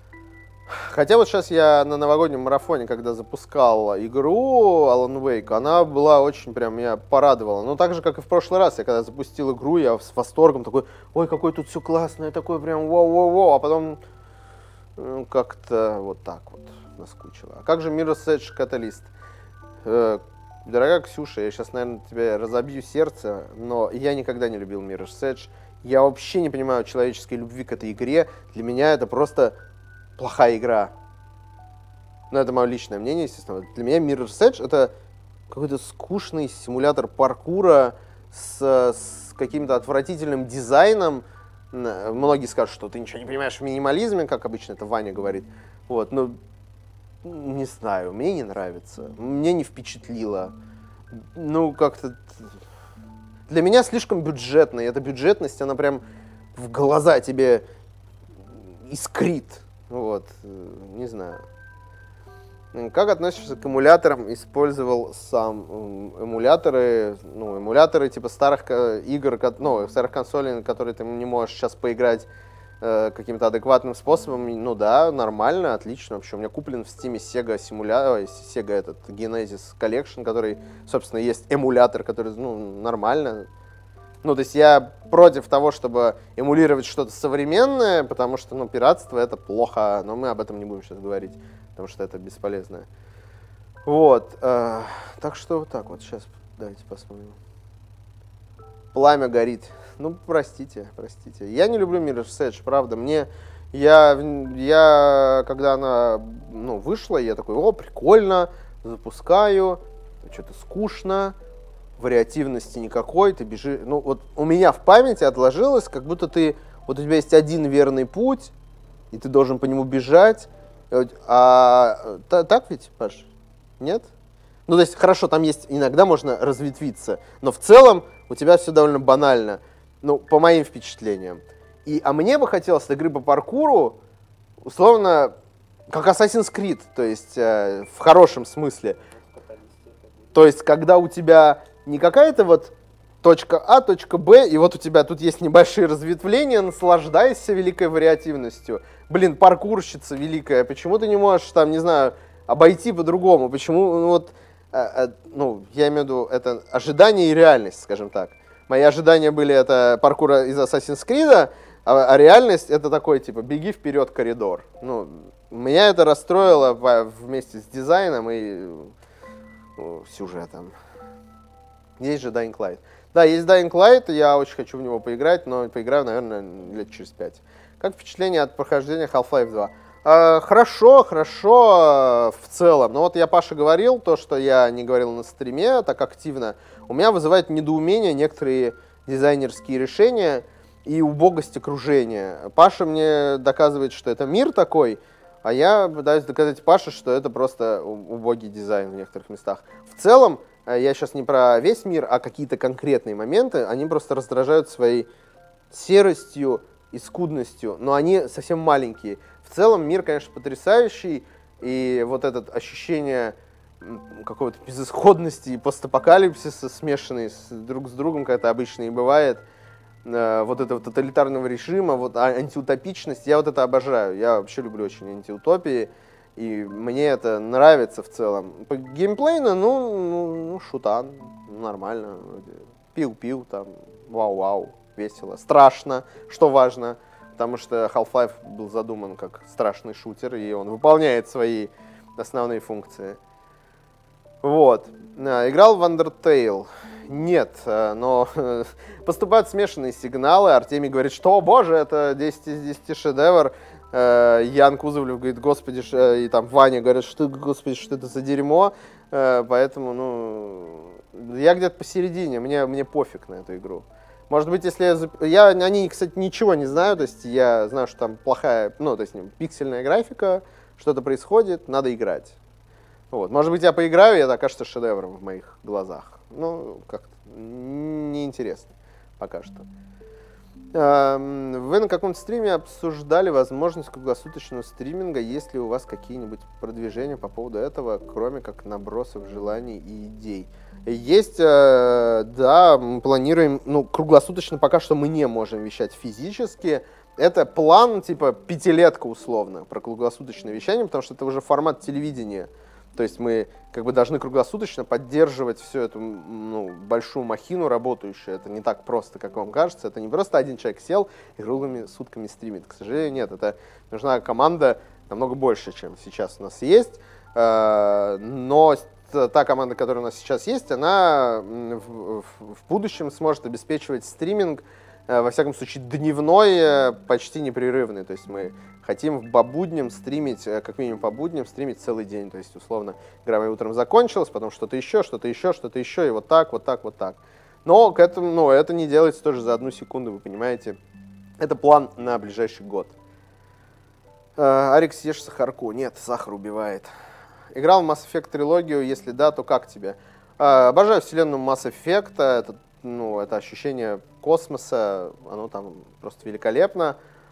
Хотя вот сейчас я на новогоднем марафоне, когда запускал игру Alan Wake, она была очень прям, меня порадовала. Ну, так же, как и в прошлый раз, я когда запустил игру, я с восторгом такой, ой, какое тут все классное, такой прям воу-воу-воу, а потом ну, как-то вот так вот наскучило. А как же Mirror's Edge Catalyst? Э, дорогая Ксюша, я сейчас, наверное, тебе разобью сердце, но я никогда не любил Mirror's Edge. Я вообще не понимаю человеческой любви к этой игре. Для меня это просто плохая игра. Ну, это мое личное мнение, естественно. Для меня Mirror's Edge — это какой-то скучный симулятор паркура с, с каким-то отвратительным дизайном. Многие скажут, что ты ничего не понимаешь в минимализме, как обычно это Ваня говорит. Вот, но не знаю, мне не нравится. Мне не впечатлило. Ну, как-то... Для меня слишком бюджетно, и эта бюджетность, она прям в глаза тебе искрит. Вот, не знаю. Как относишься к эмуляторам? Использовал сам эмуляторы, ну, эмуляторы типа старых игр, ну, старых консолей, на которые ты не можешь сейчас поиграть э, каким-то адекватным способом. Ну да, нормально, отлично. Вообще, у меня куплен в Steam Sega симулятор, Sega этот Genesis Collection, который, собственно, есть эмулятор, который, ну, нормально. Ну, то есть я против того, чтобы эмулировать что-то современное, потому что, ну, пиратство — это плохо, но мы об этом не будем сейчас говорить, потому что это бесполезно. Вот, э, так что вот так вот, сейчас давайте посмотрим. Пламя горит. Ну, простите, простите. Я не люблю Mirror's Edge, правда, мне... Я, я когда она, ну, вышла, я такой, о, прикольно, запускаю, что-то скучно, вариативности никакой, ты бежишь... Ну, вот у меня в памяти отложилось, как будто ты... Вот у тебя есть один верный путь, и ты должен по нему бежать. А так ведь, Паш? Нет? Ну, то есть, хорошо, там есть... Иногда можно разветвиться, но в целом у тебя все довольно банально. Ну, по моим впечатлениям. И, а мне бы хотелось от игры по паркуру, условно, как Assassin's Creed, то есть э, в хорошем смысле. То есть, когда у тебя не какая-то вот точка А, точка Б, и вот у тебя тут есть небольшие разветвления, наслаждайся великой вариативностью. Блин, паркурщица великая, почему ты не можешь там, не знаю, обойти по-другому? Почему, ну, вот, а, а, ну, я имею в виду, это ожидание и реальность, скажем так. Мои ожидания были это паркур из Assassin's Creed, а, а реальность это такой, типа, беги вперед коридор. Ну, меня это расстроило вместе с дизайном и ну, сюжетом. Есть же Dying Light. Да, есть Dying Light, я очень хочу в него поиграть, но поиграю, наверное, лет через пять. Как впечатление от прохождения Half-Life два? А, хорошо, хорошо в целом. Но вот я Паше говорил, то, что я не говорил на стриме так активно, у меня вызывает недоумение некоторые дизайнерские решения и убогость окружения. Паша мне доказывает, что это мир такой, а я пытаюсь доказать Паше, что это просто убогий дизайн в некоторых местах. В целом, я сейчас не про весь мир, а какие-то конкретные моменты, они просто раздражают своей серостью и скудностью, но они совсем маленькие. В целом мир, конечно, потрясающий, и вот это ощущение какой-то безысходности и постапокалипсиса, смешанный с, друг с другом, как это обычно и бывает, вот этого тоталитарного режима, вот антиутопичность, я вот это обожаю. Я вообще люблю очень антиутопии, и мне это нравится в целом. По геймплейно, ну, ну, ну шутан, нормально. Пил-пил, там, вау-вау, весело. Страшно, что важно, потому что Half-Life был задуман как страшный шутер, и он выполняет свои основные функции. Вот. Играл в Undertale? Нет, но поступают смешанные сигналы. Артемий говорит, что, о боже, это десять из десяти шедевр. Ян Кузовлев говорит, господи, и там Ваня говорит, что, господи, что это за дерьмо. Поэтому, ну, я где-то посередине, мне, мне пофиг на эту игру. Может быть, если я, я... Они, кстати, ничего не знаю, то есть я знаю, что там плохая, ну, то есть пиксельная графика, что-то происходит, надо играть. Вот. Может быть, я поиграю, и это окажется шедевром в моих глазах. Ну, как-то неинтересно пока что. Вы на каком-то стриме обсуждали возможность круглосуточного стриминга? Есть ли у вас какие-нибудь продвижения по поводу этого, кроме как набросов желаний и идей? Есть, да, мы планируем, ну, круглосуточно пока что мы не можем вещать физически. Это план, типа, пятилетка условно, про круглосуточное вещание, потому что это уже формат телевидения. То есть мы как бы должны круглосуточно поддерживать всю эту ну, большую махину работающую. Это не так просто, как вам кажется. Это не просто один человек сел и круглыми сутками стримит. К сожалению, нет. Это нужна команда намного больше, чем сейчас у нас есть. Но та команда, которая у нас сейчас есть, она в, в будущем сможет обеспечивать стриминг, во всяком случае, дневной, почти непрерывный. То есть мы хотим по будням стримить, как минимум по будням, стримить целый день. То есть, условно, игра моя утром закончилась, потом что-то еще, что-то еще, что-то еще, и вот так, вот так, вот так. Но к этому, ну, это не делается тоже за одну секунду, вы понимаете. Это план на ближайший год. Арик, съешь сахарку? Нет, сахар убивает. Играл в Mass Effect трилогию? Если да, то как тебе? Обожаю вселенную Mass Effect. Это, ну, это ощущение космоса, оно там просто великолепно.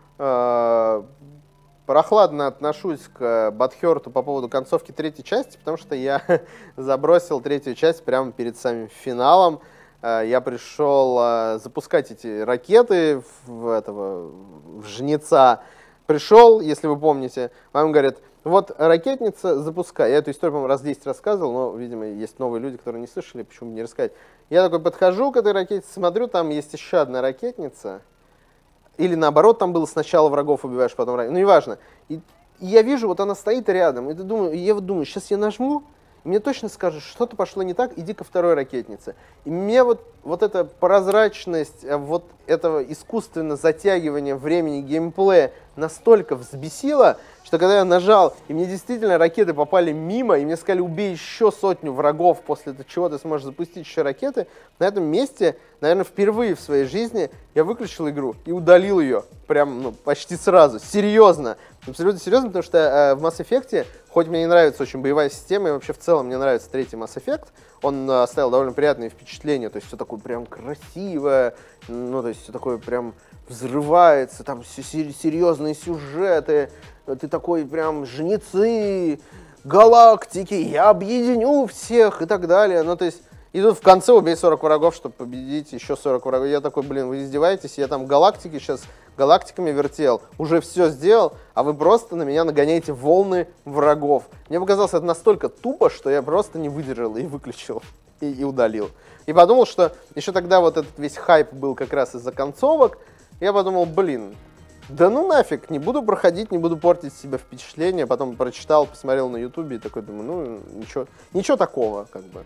Прохладно отношусь к Бадхёрту по поводу концовки третьей части, потому что я забросил третью часть прямо перед самим финалом. Я пришел запускать эти ракеты в, этого, в Жнеца. Пришел, если вы помните, вам говорят, вот ракетница, запускай. Я эту историю, по-моему, раз десять рассказывал, но, видимо, есть новые люди, которые не слышали, почему бы не рассказать. Я такой подхожу к этой ракете, смотрю, там есть еще одна ракетница. Или наоборот, там было сначала врагов убиваешь, потом врагов. Ну, неважно. И, и я вижу, вот она стоит рядом. И, ты думаю, и я вот думаю, сейчас я нажму, и мне точно скажут, что-то пошло не так, иди ко второй ракетнице. И мне вот, вот эта прозрачность, вот этого искусственно затягивания времени геймплея настолько взбесила, что когда я нажал, и мне действительно ракеты попали мимо, и мне сказали, убей еще сотню врагов, после чего ты сможешь запустить еще ракеты, на этом месте, наверное, впервые в своей жизни я выключил игру и удалил ее прям ну, почти сразу. Серьезно. Абсолютно серьезно, потому что э, в Mass Effect, хоть мне не нравится очень боевая система, и вообще в целом мне нравится третий Mass Effect, он э, оставил довольно приятные впечатления, то есть все такое прям красивое, ну, то есть все такое прям взрывается, там все серьезные сюжеты, ты такой прям жнецы, галактики, я объединю всех и так далее. Ну, то есть И тут в конце убей сорок врагов, чтобы победить еще сорок врагов. Я такой, блин, вы издеваетесь? Я там галактики сейчас галактиками вертел, уже все сделал, а вы просто на меня нагоняете волны врагов. Мне показалось это настолько тупо, что я просто не выдержал и выключил, и, и удалил. И подумал, что еще тогда вот этот весь хайп был как раз из-за концовок. Я подумал, блин, да ну нафиг, не буду проходить, не буду портить себе впечатление. Потом прочитал, посмотрел на ютубе и такой думаю, ну ничего, ничего такого как бы.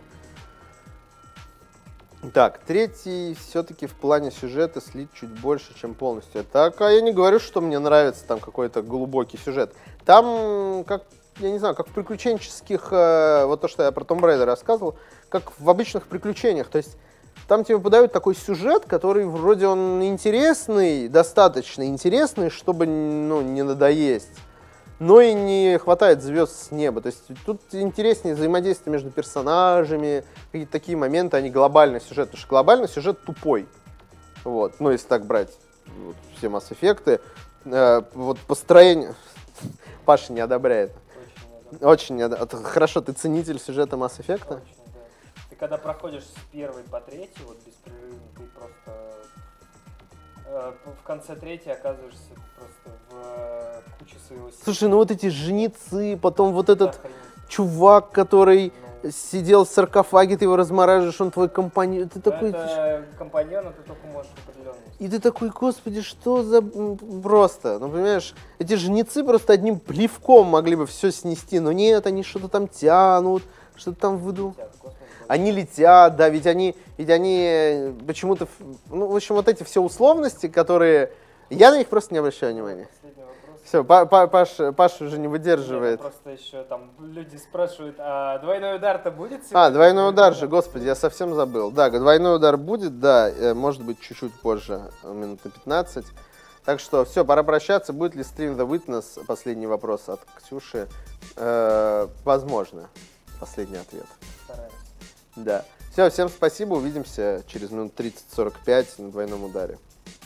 Так, третий все-таки в плане сюжета слит чуть больше, чем полностью. Так, а я не говорю, что мне нравится там какой-то глубокий сюжет. Там, как, я не знаю, как в приключенческих, э, вот то, что я про Tomb Raider рассказывал, как в обычных приключениях. То есть там тебе подают такой сюжет, который вроде он интересный, достаточно интересный, чтобы ну, не надоесть. Но и не хватает звезд с неба. То есть тут интереснее взаимодействие между персонажами, какие-то такие моменты, а не глобальный сюжет. Потому что глобальный сюжет тупой. Вот. Ну, если так брать вот, все Mass Effect'ы. Э, вот построение... Паша не одобряет. Очень не одобряет. Хорошо, ты ценитель сюжета Mass Effect'а? Очень, да. Ты когда проходишь с первой по третьей, вот беспрерывно, ты просто... В конце третьей оказываешься просто в куче своего стиля. Слушай, ну вот эти жнецы, потом вот этот да, чувак, который ну, сидел в саркофаге, ты его размораживаешь, он твой компаньон. Ты да, такой... Это компаньон, а ты только можешь определенно. И ты такой, господи, что за... Просто, ну понимаешь, эти жнецы просто одним плевком могли бы все снести, но нет, они что-то там тянут, что-то там выйдут. Они летят, да, ведь они, ведь они почему-то, ну, в общем, вот эти все условности, которые, я на них просто не обращаю внимания. Все, па па Паш, Паш уже не выдерживает. Нет, просто еще там люди спрашивают, а двойной удар-то будет сегодня? А, двойной удар же, господи, я совсем забыл. Да, двойной удар будет, да, может быть, чуть-чуть позже, минут на пятнадцать. Так что, все, пора прощаться. Будет ли стрим The Witness? Последний вопрос от Ксюши. Э, возможно. Последний ответ. Стараемся. Да. Все, всем спасибо. Увидимся через минут тридцать-сорок пять на двойном ударе.